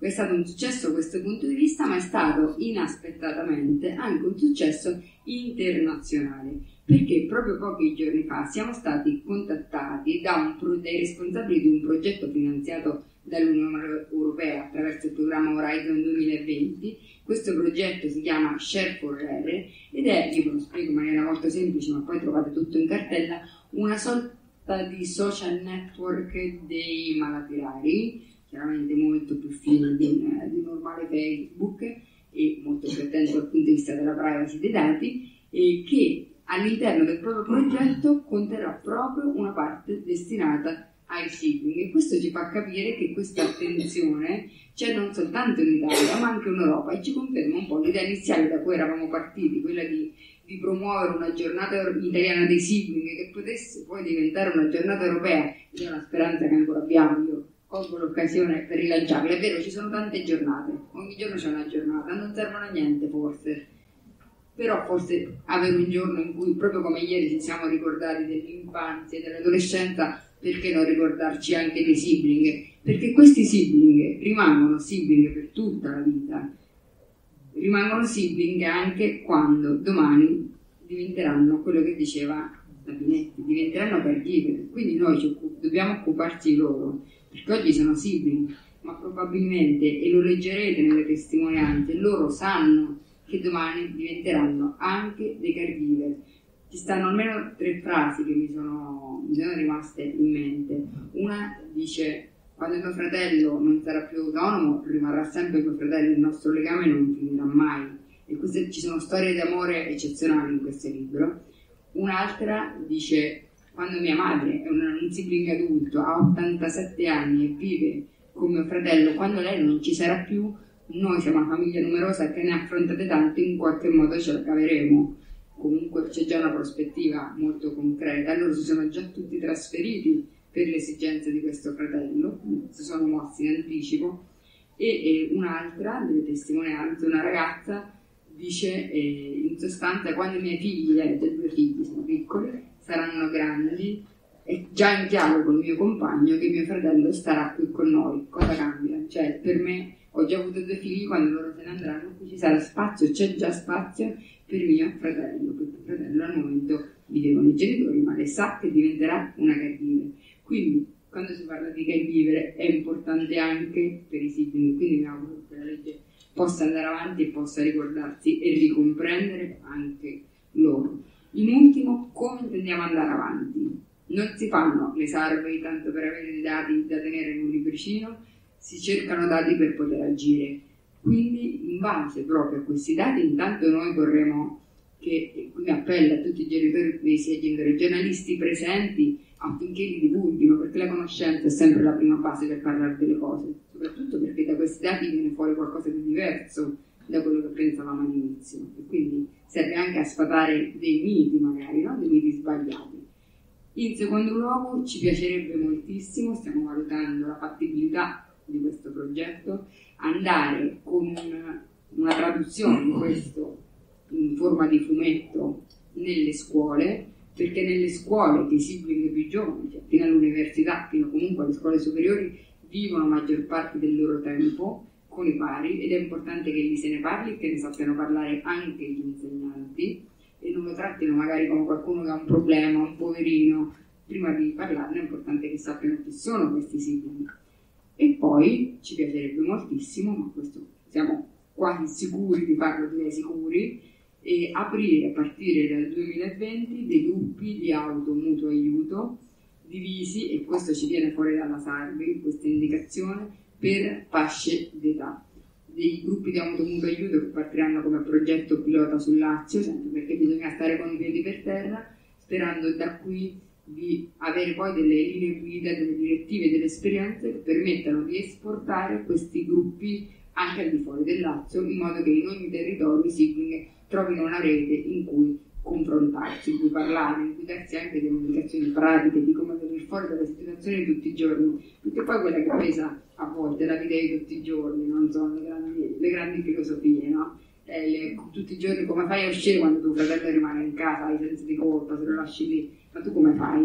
è stato un successo questo punto di vista, ma è stato inaspettatamente anche un successo internazionale, perché proprio pochi giorni fa siamo stati contattati da un pro- dai responsabili di un progetto finanziato dall'Unione Europea attraverso il programma Horizon duemilaventi. Questo progetto si chiama Share for Rare ed è, io ve lo spiego in maniera molto semplice, ma poi trovate tutto in cartella, una sorta di social network dei malati rari, chiaramente molto più fine di un, di un normale Facebook e molto più attento dal punto di vista della privacy dei dati, e che all'interno del proprio progetto conterrà proprio una parte destinata ai sibling, e questo ci fa capire che questa attenzione c'è non soltanto in Italia ma anche in Europa, e ci conferma un po' l'idea iniziale da cui eravamo partiti, quella di, di promuovere una giornata italiana dei sibling che potesse poi diventare una giornata europea, ed è una speranza che ancora abbiamo. Io colgo l'occasione per rilanciarla. È vero, ci sono tante giornate, ogni giorno c'è una giornata, non servono a niente forse, però forse avere un giorno in cui proprio come ieri ci siamo ricordati dell'infanzia e dell'adolescenza, perché non ricordarci anche dei sibling? Perché questi sibling rimangono sibling per tutta la vita, rimangono sibling anche quando domani diventeranno quello che diceva Sabinetti, diventeranno caregiver, quindi noi ci occup- dobbiamo occuparci di loro, perché oggi sono sibling, ma probabilmente, e lo leggerete nelle testimonianze, loro sanno che domani diventeranno anche dei caregiver. Ci stanno almeno tre frasi che mi sono, mi sono rimaste in mente. Una dice: quando mio fratello non sarà più autonomo, rimarrà sempre mio fratello, il nostro legame non finirà mai. E queste, ci sono storie di amore eccezionali in questo libro. Un'altra dice: quando mia madre è un, un sibling adulto, ha ottantasette anni e vive con mio fratello, quando lei non ci sarà più, noi siamo una famiglia numerosa che ne ha affrontate tante, in qualche modo ce la caveremo. Comunque c'è già una prospettiva molto concreta. Loro si sono già tutti trasferiti per le esigenze di questo fratello, si sono mossi in anticipo. E, e un'altra delle testimonianze, una ragazza dice eh, in sostanza: quando i miei figli, lei ha due figli, sono piccoli, saranno grandi, è già in chiaro con il mio compagno che mio fratello starà qui con noi. Cosa cambia? Cioè, per me, ho già avuto due figli, quando loro se ne andranno qui ci sarà spazio, c'è già spazio per mio fratello, perché mio fratello al momento vive con i genitori, ma le sa che diventerà una caregiver. Quindi quando si parla di caregiver è importante anche per i sibling, quindi mi auguro che la legge possa andare avanti e possa ricordarsi e ricomprendere anche loro. In ultimo, come intendiamo andare avanti? Non si fanno le survey tanto per avere dei dati da tenere in un libricino, si cercano dati per poter agire. Quindi in base proprio a questi dati intanto noi vorremmo che, e qui appello a tutti i genitori, sia genitori giornalisti presenti, affinché li divulghino, perché la conoscenza è sempre la prima base per parlare delle cose, soprattutto perché da questi dati viene fuori qualcosa di diverso da quello che pensavamo all'inizio, e quindi serve anche a sfatare dei miti magari, no? Dei miti sbagliati. In secondo luogo ci piacerebbe moltissimo, stiamo valutando la fattibilità di questo progetto, andare con una, una traduzione di questo in forma di fumetto nelle scuole, perché nelle scuole che i sibling più giovani, cioè fino all'università, fino comunque alle scuole superiori, vivono maggior parte del loro tempo con i pari, ed è importante che lì se ne parli e che ne sappiano parlare anche gli insegnanti, e non lo trattino magari come qualcuno che ha un problema, un poverino. Prima di parlarne è importante che sappiano chi sono questi sibling. E poi ci piacerebbe moltissimo, ma questo siamo quasi sicuri di farlo, direi sicuri, e aprire a partire dal duemilaventi dei gruppi di auto mutuo aiuto divisi, e questo ci viene fuori dalla survey, questa indicazione, per fasce d'età. Dei gruppi di auto mutuo aiuto che partiranno come progetto pilota sul Lazio, sempre perché bisogna stare con i piedi per terra, sperando da qui di avere poi delle linee guida, delle direttive, delle esperienze che permettano di esportare questi gruppi anche al di fuori del Lazio, in modo che in ogni territorio i sibling trovino una rete in cui confrontarsi, in cui parlare, in cui darsi anche delle indicazioni pratiche di come venire fuori dalle situazioni di tutti i giorni, perché poi quella che pesa a volte la vita di tutti i giorni, non sono le grandi, le grandi filosofie, no? Eh, le, tutti i giorni come fai a uscire quando tuo fratello rimane in casa, hai senso di colpa, se lo lasci lì, ma tu come fai?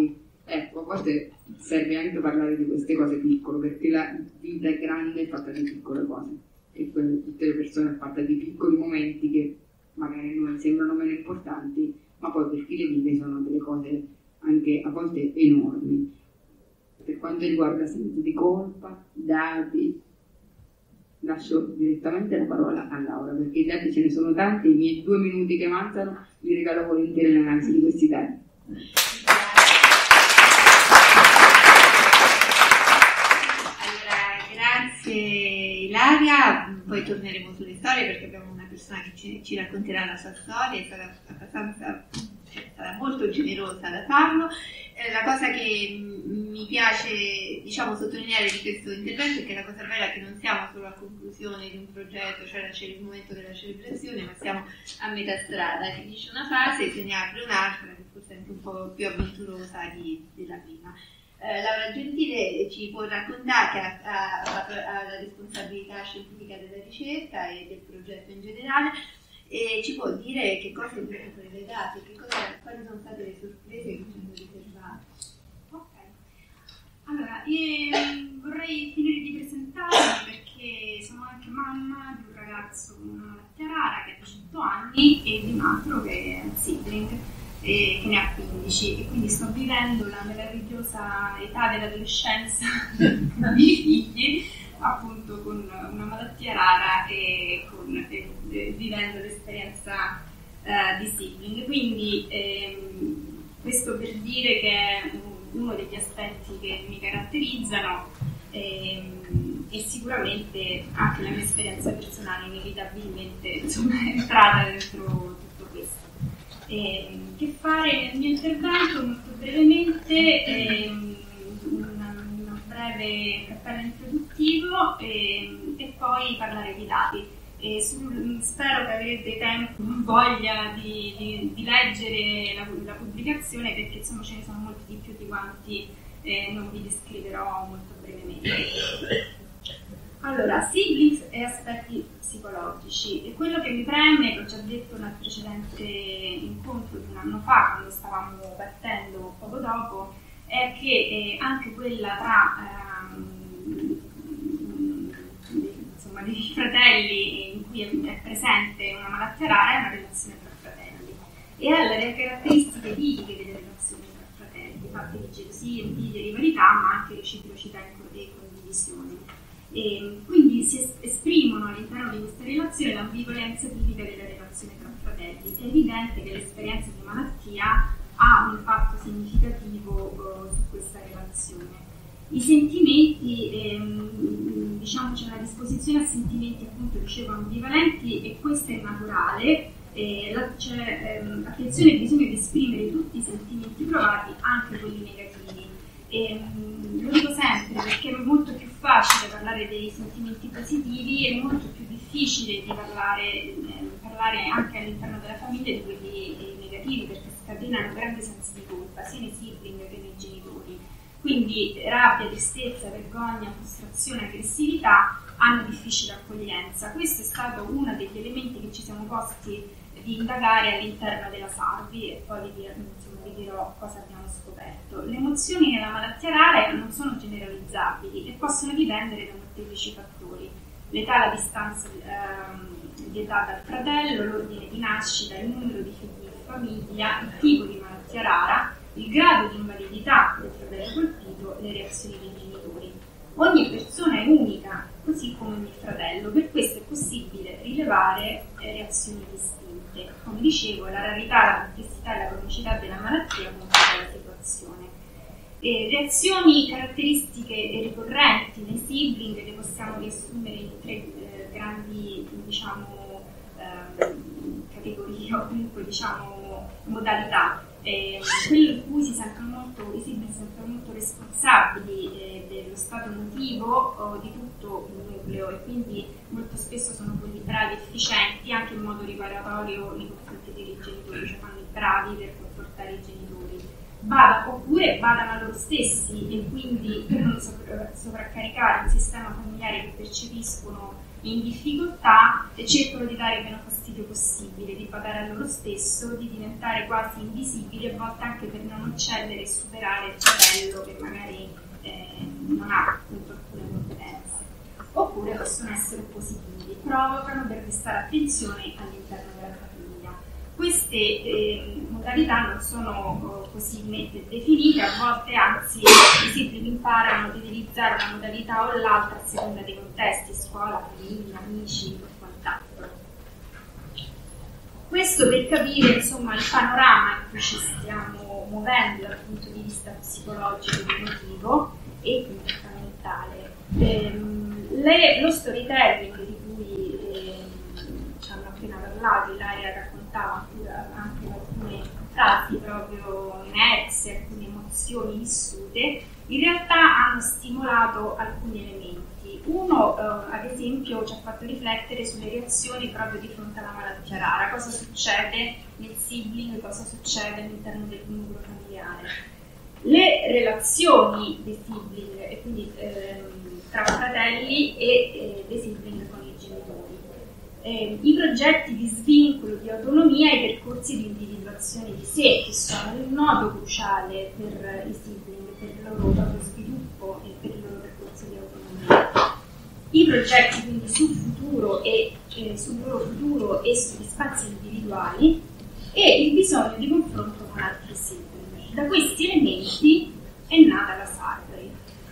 ecco, a volte serve anche parlare di queste cose piccole, perché la vita è grande, è fatta di piccole cose, e quelle, tutte le persone è fatta di piccoli momenti che magari a noi sembrano meno importanti, ma poi per chi le vive sono delle cose anche a volte enormi. Per quanto riguarda senso di colpa, dati, lascio direttamente la parola a Laura, perché i dati ce ne sono tanti, i miei due minuti che mancano li regalo volentieri all'analisi di questi dati. Allora, grazie Ilaria, poi torneremo sulle storie perché abbiamo una persona che ci, ci racconterà la sua storia, è stata abbastanza, cioè, è stata molto generosa da farlo. Eh, la cosa che m- mi piace, diciamo, sottolineare di questo intervento è che la cosa bella è che non siamo solo a conclusione di un progetto, cioè il momento della celebrazione, ma siamo a metà strada, finisce una fase e se ne apre un'altra che forse è anche un po' più avventurosa di, della prima. Eh, Laura Gentile ci può raccontare che ha, ha, ha la responsabilità scientifica della ricerca e del progetto in generale, e ci può dire che cosa è stato relegato, che cosa, quali sono state le sorprese che ci hanno riservato. Ok, allora io vorrei finire di presentarmi perché sono anche mamma di un ragazzo con una malattia rara che ha diciotto anni e di un altro che è un sibling e che ne ha quindici, e quindi sto vivendo la meravigliosa età dell'adolescenza con i miei figli, appunto con una malattia rara e, con, e, e vivendo l'esperienza eh, di sibling. Quindi ehm, questo per dire che è uno degli aspetti che mi caratterizzano ehm, e sicuramente anche la mia esperienza personale inevitabilmente insomma, è entrata dentro tutto questo. Eh, che fare nel mio intervento molto brevemente, ehm, una, una breve cappello introduttivo ehm, e poi parlare di dati. E sul, spero che avrete tempo, voglia di, di, di leggere la, la pubblicazione perché insomma ce ne sono molti di più di quanti eh, non vi descriverò molto brevemente. Allora, siblings e aspetti psicologici, e quello che mi preme, che ho già detto nel precedente incontro di un anno fa, quando stavamo partendo poco dopo, è che eh, anche quella tra ehm, insomma, dei fratelli in cui è presente una malattia rara è una relazione tra fratelli, e ha le caratteristiche tipiche delle relazioni tra fratelli, fatte di gelosia, invidia, rivalità, ma anche reciprocità e condivisione. E quindi si esprimono all'interno di questa relazione l'ambivalenza tipica della relazione tra fratelli. È evidente che l'esperienza di malattia ha un impatto significativo uh, su questa relazione. I sentimenti, ehm, diciamo c'è una disposizione a sentimenti appunto dicevo ambivalenti, e questo è naturale. Eh, la, c'è ehm, attenzione, bisogna di esprimere tutti i sentimenti provati, anche quelli negativi. E, lo dico sempre perché è molto più facile parlare dei sentimenti positivi e molto più difficile di parlare, eh, parlare anche all'interno della famiglia di quelli eh, negativi, perché scatenano grande senso di colpa sia nei sibling che nei genitori. Quindi rabbia, tristezza, vergogna, frustrazione, aggressività hanno difficile accoglienza. Questo è stato uno degli elementi che ci siamo posti di indagare all'interno della Sarvi, e poi vi, insomma, vi dirò cosa abbiamo scoperto. Le emozioni nella malattia rara non sono generalizzabili e possono dipendere da molteplici fattori: l'età, la distanza ehm, di età dal fratello, l'ordine di nascita, il numero di figli in famiglia, il tipo di malattia rara, il grado di invalidità del fratello colpito, le reazioni dei genitori. Ogni persona è unica, così come ogni fratello, per questo è possibile rilevare eh, reazioni distinte. Come dicevo, la rarità, la complessità e la cronicità della malattia complicano la situazione. E reazioni caratteristiche e ricorrenti nei sibling le possiamo riassumere in tre eh, grandi, diciamo, eh, categorie o comunque diciamo modalità. Eh, quello di cui si sentono molto, i sibling si sentono molto responsabili eh, dello stato emotivo o di tutto il nucleo, e quindi molto spesso sono quelli bravi, efficienti anche in modo riparatorio nei confronti dei genitori, cioè fanno i bravi per confortare i genitori. Bada, oppure badano a loro stessi, e quindi per non sovra- sovraccaricare un sistema familiare che percepiscono in difficoltà e cercano di dare il meno fastidio possibile, di badare a loro stesso, di diventare quasi invisibili, a volte anche per non uccidere e superare il fratello che magari eh, non ha appunto alcune competenze. Oppure possono essere oppositivi, provocano per destare attenzione all'interno della famiglia. Queste eh, modalità non sono eh, così nette definite, a volte anzi i sibling imparano ad utilizzare una modalità o l'altra a seconda dei contesti, scuola, famiglia, amici e quant'altro. Questo per capire insomma il panorama in cui ci stiamo muovendo dal punto di vista psicologico, emotivo e comportamentale. Ehm, le, lo storytelling di cui eh, ci hanno appena parlato, Ilaria raccontava anche alcune frasi proprio inerzie, alcune emozioni vissute, in realtà hanno stimolato alcuni elementi. Uno, eh, ad esempio, ci ha fatto riflettere sulle reazioni proprio di fronte alla malattia rara, cosa succede nel sibling, cosa succede all'interno del nucleo familiare. Le relazioni dei sibling, e quindi ehm, tra fratelli e eh, dei sibling con i genitori. Eh, I progetti di svincolo, di autonomia e i percorsi di individuazione di sé, che sono il nodo cruciale per i sibling, per il loro proprio sviluppo e per il loro percorso di autonomia. I progetti quindi sul futuro e eh, sul loro futuro e sugli spazi individuali e il bisogno di confronto con altri sibling. Da questi elementi è nata la Sarvey,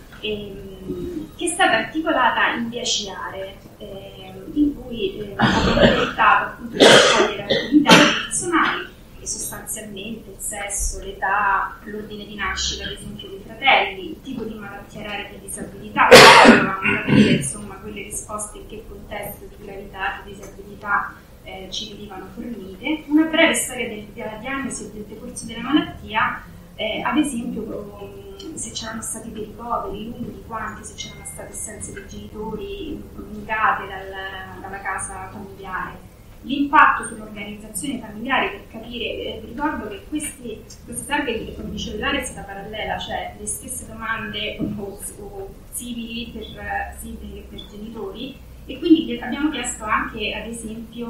ehm, che è stata articolata in dieci aree, ehm, in cui eh, abbiamo tentato appunto di raccogliere attività personali e sostanzialmente il sesso, l'età, l'ordine di nascita ad esempio dei fratelli, il tipo di malattia rara e di disabilità, dovevamo capire insomma quelle risposte in che contesto di gravità, di disabilità eh, ci venivano fornite, una breve storia del, della diagnosi e del decorso della malattia, eh, ad esempio um, se c'erano stati dei ricoveri, lunghi, quanti, se c'erano state assenze dei genitori comunicate dal, dalla casa familiare. L'impatto sull'organizzazione familiare per capire, eh, ricordo che questi, queste targhe, come dicevo, l'area è stata parallela, cioè le stesse domande o, o simili per uh, sibling e per genitori, e quindi abbiamo chiesto anche ad esempio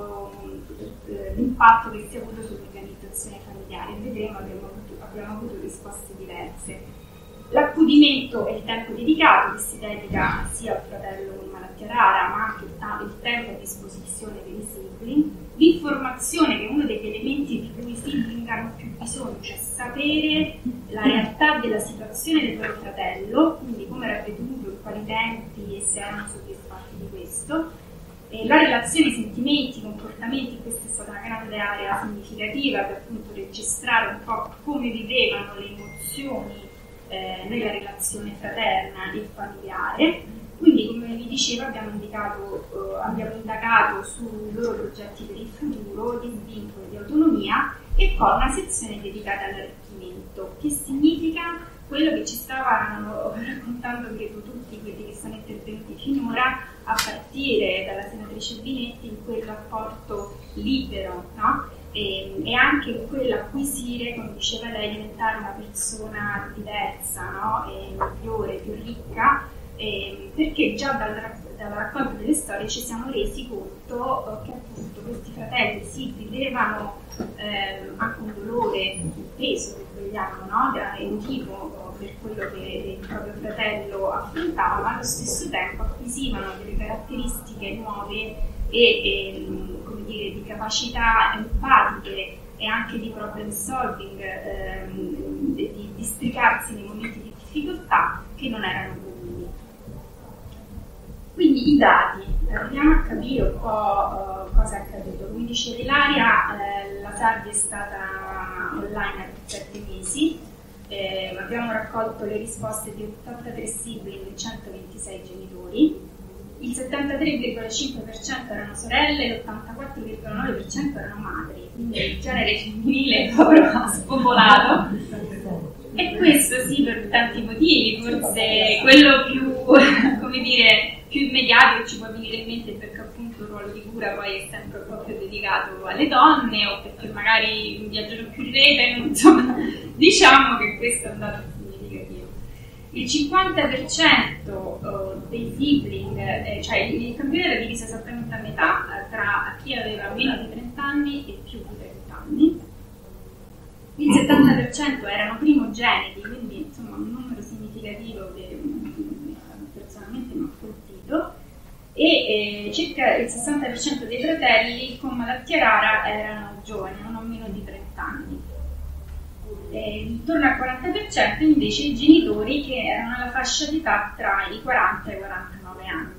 um, l'impatto che si è avuto sull'organizzazione familiare, e vedremo abbiamo avuto, abbiamo avuto risposte diverse. L'accudimento è il tempo dedicato che si dedica sia al fratello con malattia rara, ma anche il, ta- il tempo a disposizione per i sibling. L'informazione, che è uno degli elementi di cui i sibling hanno più bisogno, cioè sapere la realtà della situazione del loro fratello, quindi come era avvenuto, in quali tempi e se erano soddisfatti di questo. E la relazione, i sentimenti, i comportamenti, questa è stata una grande area significativa per appunto registrare un po' come vivevano le emozioni Eh, nella relazione fraterna e familiare. Quindi, come vi dicevo, abbiamo indicato, eh, abbiamo indagato sui loro progetti per il futuro, di svincolo e di autonomia, e poi una sezione dedicata all'arricchimento, che significa quello che ci stavano raccontando, credo, tutti quelli che sono intervenuti finora, a partire dalla senatrice Binetti, in quel rapporto libero, no? E, e anche in quell'acquisire, come diceva lei, diventare una persona diversa, no? E migliore, più ricca, e, perché già dal, dal racconto delle storie ci siamo resi conto che appunto questi fratelli si vivevano eh, anche un dolore, un peso, se vogliamo, no? Emotivo per quello che il proprio fratello affrontava, ma allo stesso tempo acquisivano delle caratteristiche nuove e, e come dire, di capacità empatiche e anche di problem solving, ehm, di districarsi nei momenti di difficoltà che non erano comuni. Quindi i dati, andiamo a capire un po' uh, cosa è accaduto. Come diceva Ilaria, eh, la Sarvey è stata online per sette mesi, eh, abbiamo raccolto le risposte di ottantatré sibling e centoventisei genitori. Il settantatré virgola cinque per cento erano sorelle e l'ottantaquattro virgola nove per cento erano madri, quindi il genere femminile proprio ha spopolato. E questo sì, per tanti motivi, forse quello più, come dire, più immediato che ci può venire in mente, perché appunto il ruolo di cura poi è sempre proprio dedicato alle donne, o perché magari viaggiano più in rete, insomma, diciamo che questo è un dato significativo. Il cinquanta per cento dei sibling, eh, cioè il campione era diviso esattamente a metà eh, tra chi aveva meno di trenta anni e più di trenta anni. Il settanta per cento erano primogeniti, quindi insomma un numero significativo che personalmente mi ha colpito, e eh, circa il sessanta per cento dei fratelli con malattia rara erano giovani, non meno di trenta anni. E intorno al quaranta per cento invece i genitori che erano alla fascia di età tra i quaranta e i quarantanove anni.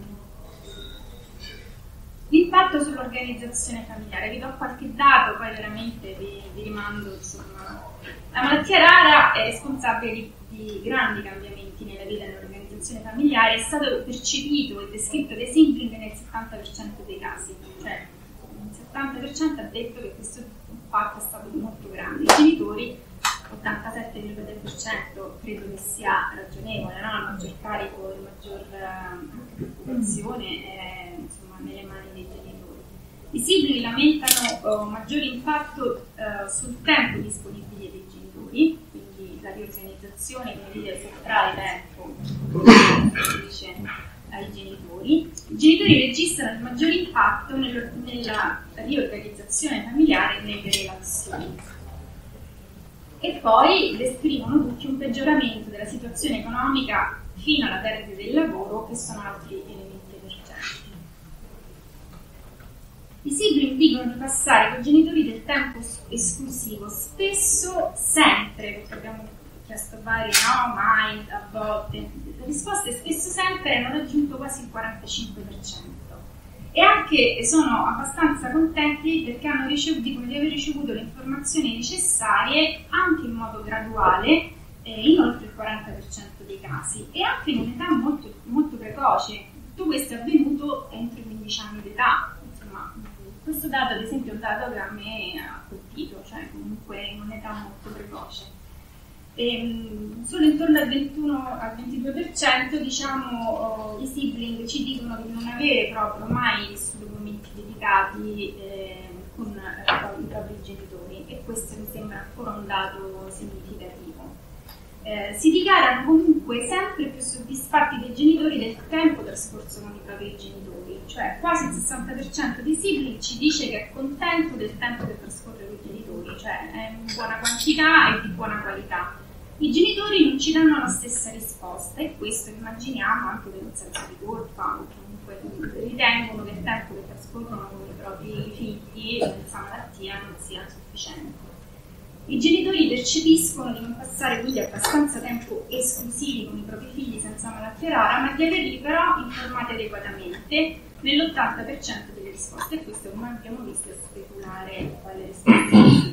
L'impatto sull'organizzazione familiare, vi do qualche dato, poi veramente vi, vi rimando, insomma. La malattia rara è responsabile di, di grandi cambiamenti nella vita e nell'organizzazione familiare, è stato percepito e descritto dai sibling nel settanta per cento dei casi, cioè il settanta per cento ha detto che questo impatto è stato molto grande. I genitori, ottantasette virgola tre per cento, credo che sia ragionevole, no? Il maggior carico, la maggior uh, preoccupazione è insomma nelle mani dei genitori. I sibling lamentano uh, maggior impatto uh, sul tempo disponibile dei genitori, quindi la riorganizzazione, quindi deve sottrarre tempo dice, ai genitori. I genitori registrano il maggior impatto nel, nella riorganizzazione familiare e nelle relazioni. E poi descrivono tutti un peggioramento della situazione economica fino alla perdita del lavoro, che sono altri elementi emergenti. I sibling dicono di passare con i genitori del tempo esclusivo, spesso, sempre, perché abbiamo chiesto vari no, mai, a volte. Le risposte spesso sempre hanno raggiunto quasi il quarantacinque per cento. E anche sono abbastanza contenti perché hanno ricevuto, dicono di aver ricevuto le informazioni necessarie anche in modo graduale, eh, in oltre il quaranta per cento dei casi, e anche in un'età molto, molto precoce. Tutto questo è avvenuto entro i quindici anni d'età. Insomma, questo dato, ad esempio, è un dato che a me ha colpito, cioè comunque in un'età molto precoce. E, solo intorno al ventuno al ventidue per cento diciamo oh, i sibling ci dicono di non avere proprio mai vissuto momenti dedicati eh, con eh, i propri genitori, e questo mi sembra ancora un dato significativo. Eh, si dichiarano comunque sempre più soddisfatti dei genitori del tempo trascorso con i propri genitori, cioè quasi il sessanta per cento dei sibling ci dice che è contento del tempo che trascorre con i genitori, cioè è in buona quantità e di buona qualità. I genitori non ci danno la stessa risposta, e questo immaginiamo anche per un senso di colpa, o comunque ritengono che il tempo che trascorrono con i propri figli senza malattia non sia sufficiente. I genitori percepiscono di non passare quindi abbastanza tempo esclusivi con i propri figli senza malattia rara, ma di averli però informati adeguatamente nell'ottanta per cento delle risposte, e questo, come abbiamo visto, è speculare quale risposta.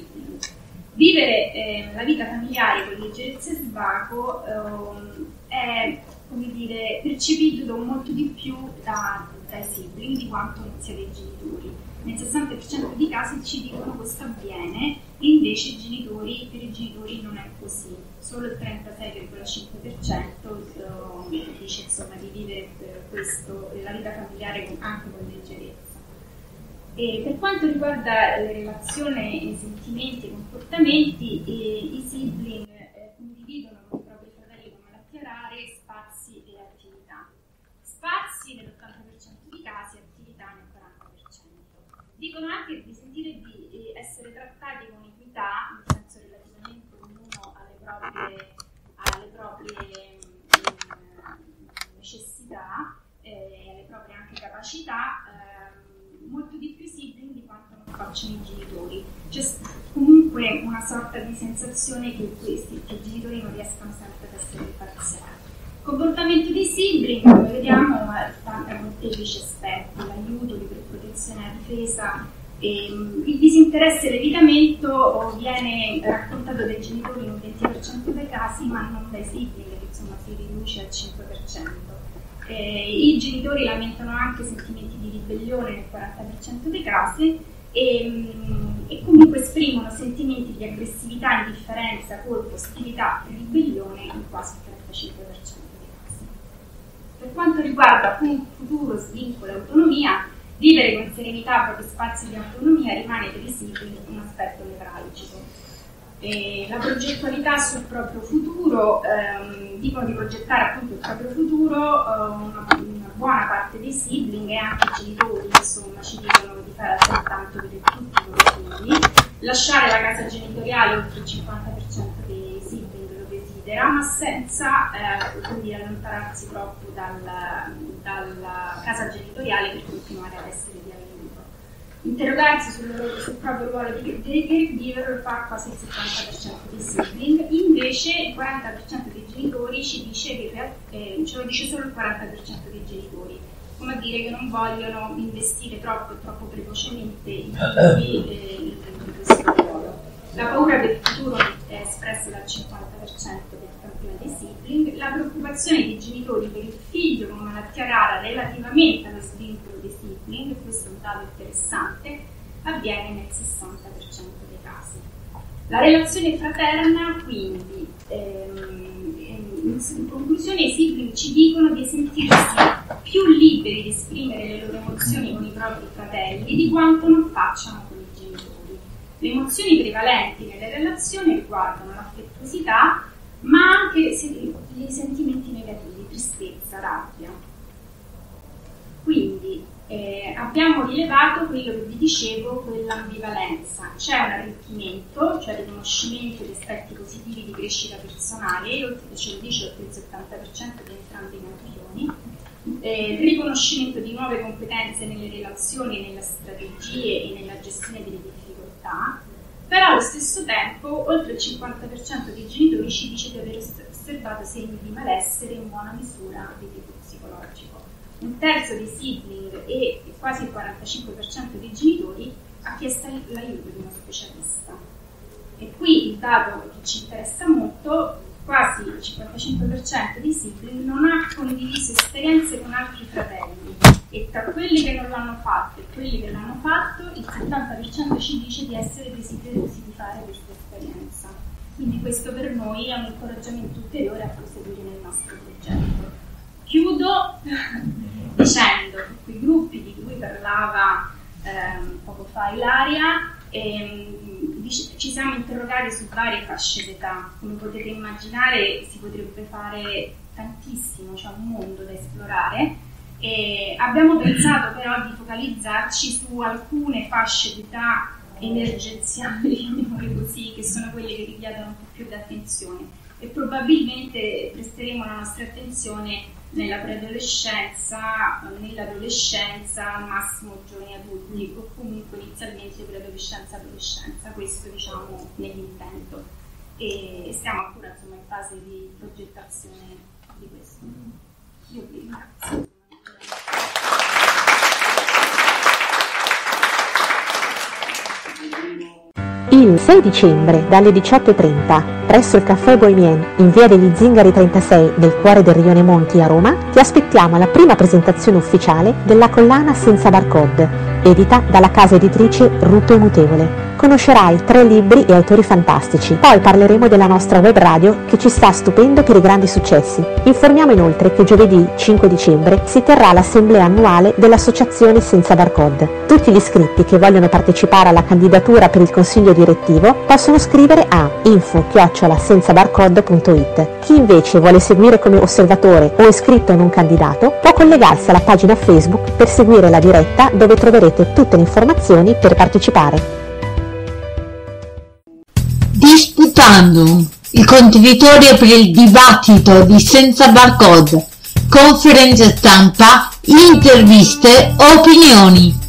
Vivere eh, la vita familiare con leggerezza e svago eh, è, come dire, percepito molto di più da, dai sibling di quanto non sia dai genitori. Nel sessanta per cento dei casi ci dicono che questo avviene, e invece i genitori, per i genitori non è così. Solo il trentasei virgola cinque per cento eh, dice insomma di vivere eh, questo, la vita familiare anche con leggerezza. E per quanto riguarda le relazioni, i sentimenti e i comportamenti, eh, i sibling eh, condividono con i propri fratelli con malattie rare spazi e attività. Spazi nell'ottanta per cento dei casi, attività nel quaranta per cento. Dicono anche di sentire di eh, essere trattati con equità, nel senso relativamente ognuno alle proprie, alle proprie eh, necessità e eh, alle proprie anche capacità, eh, molto di più sibling di quanto non facciano i genitori. C'è comunque una sorta di sensazione che questi che i genitori non riescano sempre ad essere imparziali. Il comportamento dei sibling, come vediamo, ha molteplici aspetti: l'aiuto, l'iperprotezione, la difesa. E, il disinteresse e l'evitamento viene raccontato dai genitori in un venti per cento dei casi, ma non dai sibling, che insomma si riduce al cinque per cento. Eh, I genitori lamentano anche sentimenti di ribellione nel quaranta per cento dei casi, e, e comunque esprimono sentimenti di aggressività, indifferenza, colpa, ostilità e ribellione in quasi il trentacinque per cento dei casi. Per quanto riguarda un futuro, svincolo e autonomia, vivere con serenità i propri spazi di autonomia rimane per i sibling un aspetto nevralgico. E la progettualità sul proprio futuro, ehm, dicono di progettare appunto il proprio futuro, eh, una, una buona parte dei sibling e anche i genitori, insomma, ci dicono di fare altrettanto per tutti i loro figli, lasciare la casa genitoriale, oltre il cinquanta per cento dei sibling lo desidera, ma senza eh, quindi allontanarsi troppo dal, dalla casa genitoriale per continuare ad essere di aiuto. Interrogarsi sul, loro, sul proprio ruolo di caregiver lo fa quasi il settanta per cento dei sibling, invece il quaranta per cento dei genitori ci dice che eh, ce lo dice solo il quaranta per cento dei genitori, come a dire che non vogliono investire troppo e troppo precocemente in, eh, in questo ruolo. La paura per il futuro è espressa dal cinquanta per cento del campione dei sibling, la preoccupazione dei genitori per il figlio con malattia rara relativamente allo svincolo dei sibling, e questo è un dato interessante, avviene nel sessanta per cento dei casi. La relazione fraterna, quindi, ehm, in conclusione, i sibling ci dicono di sentirsi più liberi di esprimere le loro emozioni con i propri fratelli di quanto non facciano con i genitori. Le emozioni prevalenti nelle relazioni riguardano l'affettuosità, ma anche i sentimenti negativi, tristezza, rabbia. Quindi eh, abbiamo rilevato quello che vi dicevo, quell'ambivalenza. C'è un arricchimento, cioè riconoscimento di aspetti positivi di crescita personale, oltre, ce lo dice oltre il settanta per cento di entrambi i campioni, eh, riconoscimento di nuove competenze nelle relazioni, nelle strategie e nella gestione delle difficoltà. Però allo stesso tempo oltre il cinquanta per cento dei genitori ci dice di aver osservato segni di malessere in buona misura di tipo psicologico. Un terzo dei sibling e quasi il quarantacinque per cento dei genitori ha chiesto l'aiuto di uno specialista. E qui il dato che ci interessa molto, quasi il cinquantacinque per cento dei sibling non ha condiviso esperienze con altri fratelli, e tra quelli che non l'hanno fatto e quelli che l'hanno fatto il settanta per cento ci dice di essere desiderosi di fare questa esperienza. Quindi questo per noi è un incoraggiamento ulteriore a proseguire nel nostro progetto. Chiudo dicendo che quei gruppi di cui parlava ehm, poco fa Ilaria, ehm, dic- ci siamo interrogati su varie fasce d'età. Come potete immaginare si potrebbe fare tantissimo, c'è un mondo da esplorare. E abbiamo pensato però di focalizzarci su alcune fasce d'età emergenziali, chiamiamole così, che sono quelle che richiedono un po' più di attenzione, e probabilmente presteremo la nostra attenzione nella preadolescenza, nell'adolescenza, al massimo giovani adulti, o comunque inizialmente preadolescenza adolescenza, questo diciamo nell'intento, e stiamo ancora insomma in fase di progettazione di questo. Io vi ringrazio. Il sei dicembre dalle diciotto e trenta presso il Caffè Bohemien in via degli Zingari trentasei nel cuore del Rione Monti a Roma ti aspettiamo alla prima presentazione ufficiale della collana Senza Barcode, edita dalla casa editrice Ruto e Mutevole. Conoscerai tre libri e autori fantastici. Poi parleremo della nostra web radio che ci sta stupendo per i grandi successi. Informiamo inoltre che giovedì cinque dicembre si terrà l'assemblea annuale dell'associazione Senza Barcode. Tutti gli iscritti che vogliono partecipare alla candidatura per il consiglio direttivo possono scrivere a info chiocciola senza barcode punto it. Chi invece vuole seguire come osservatore o iscritto non candidato può collegarsi alla pagina Facebook per seguire la diretta, dove troverete tutte le informazioni per partecipare. Disputandum, il contenitore per il dibattito di Senza Barcode, conferenze stampa, interviste, opinioni.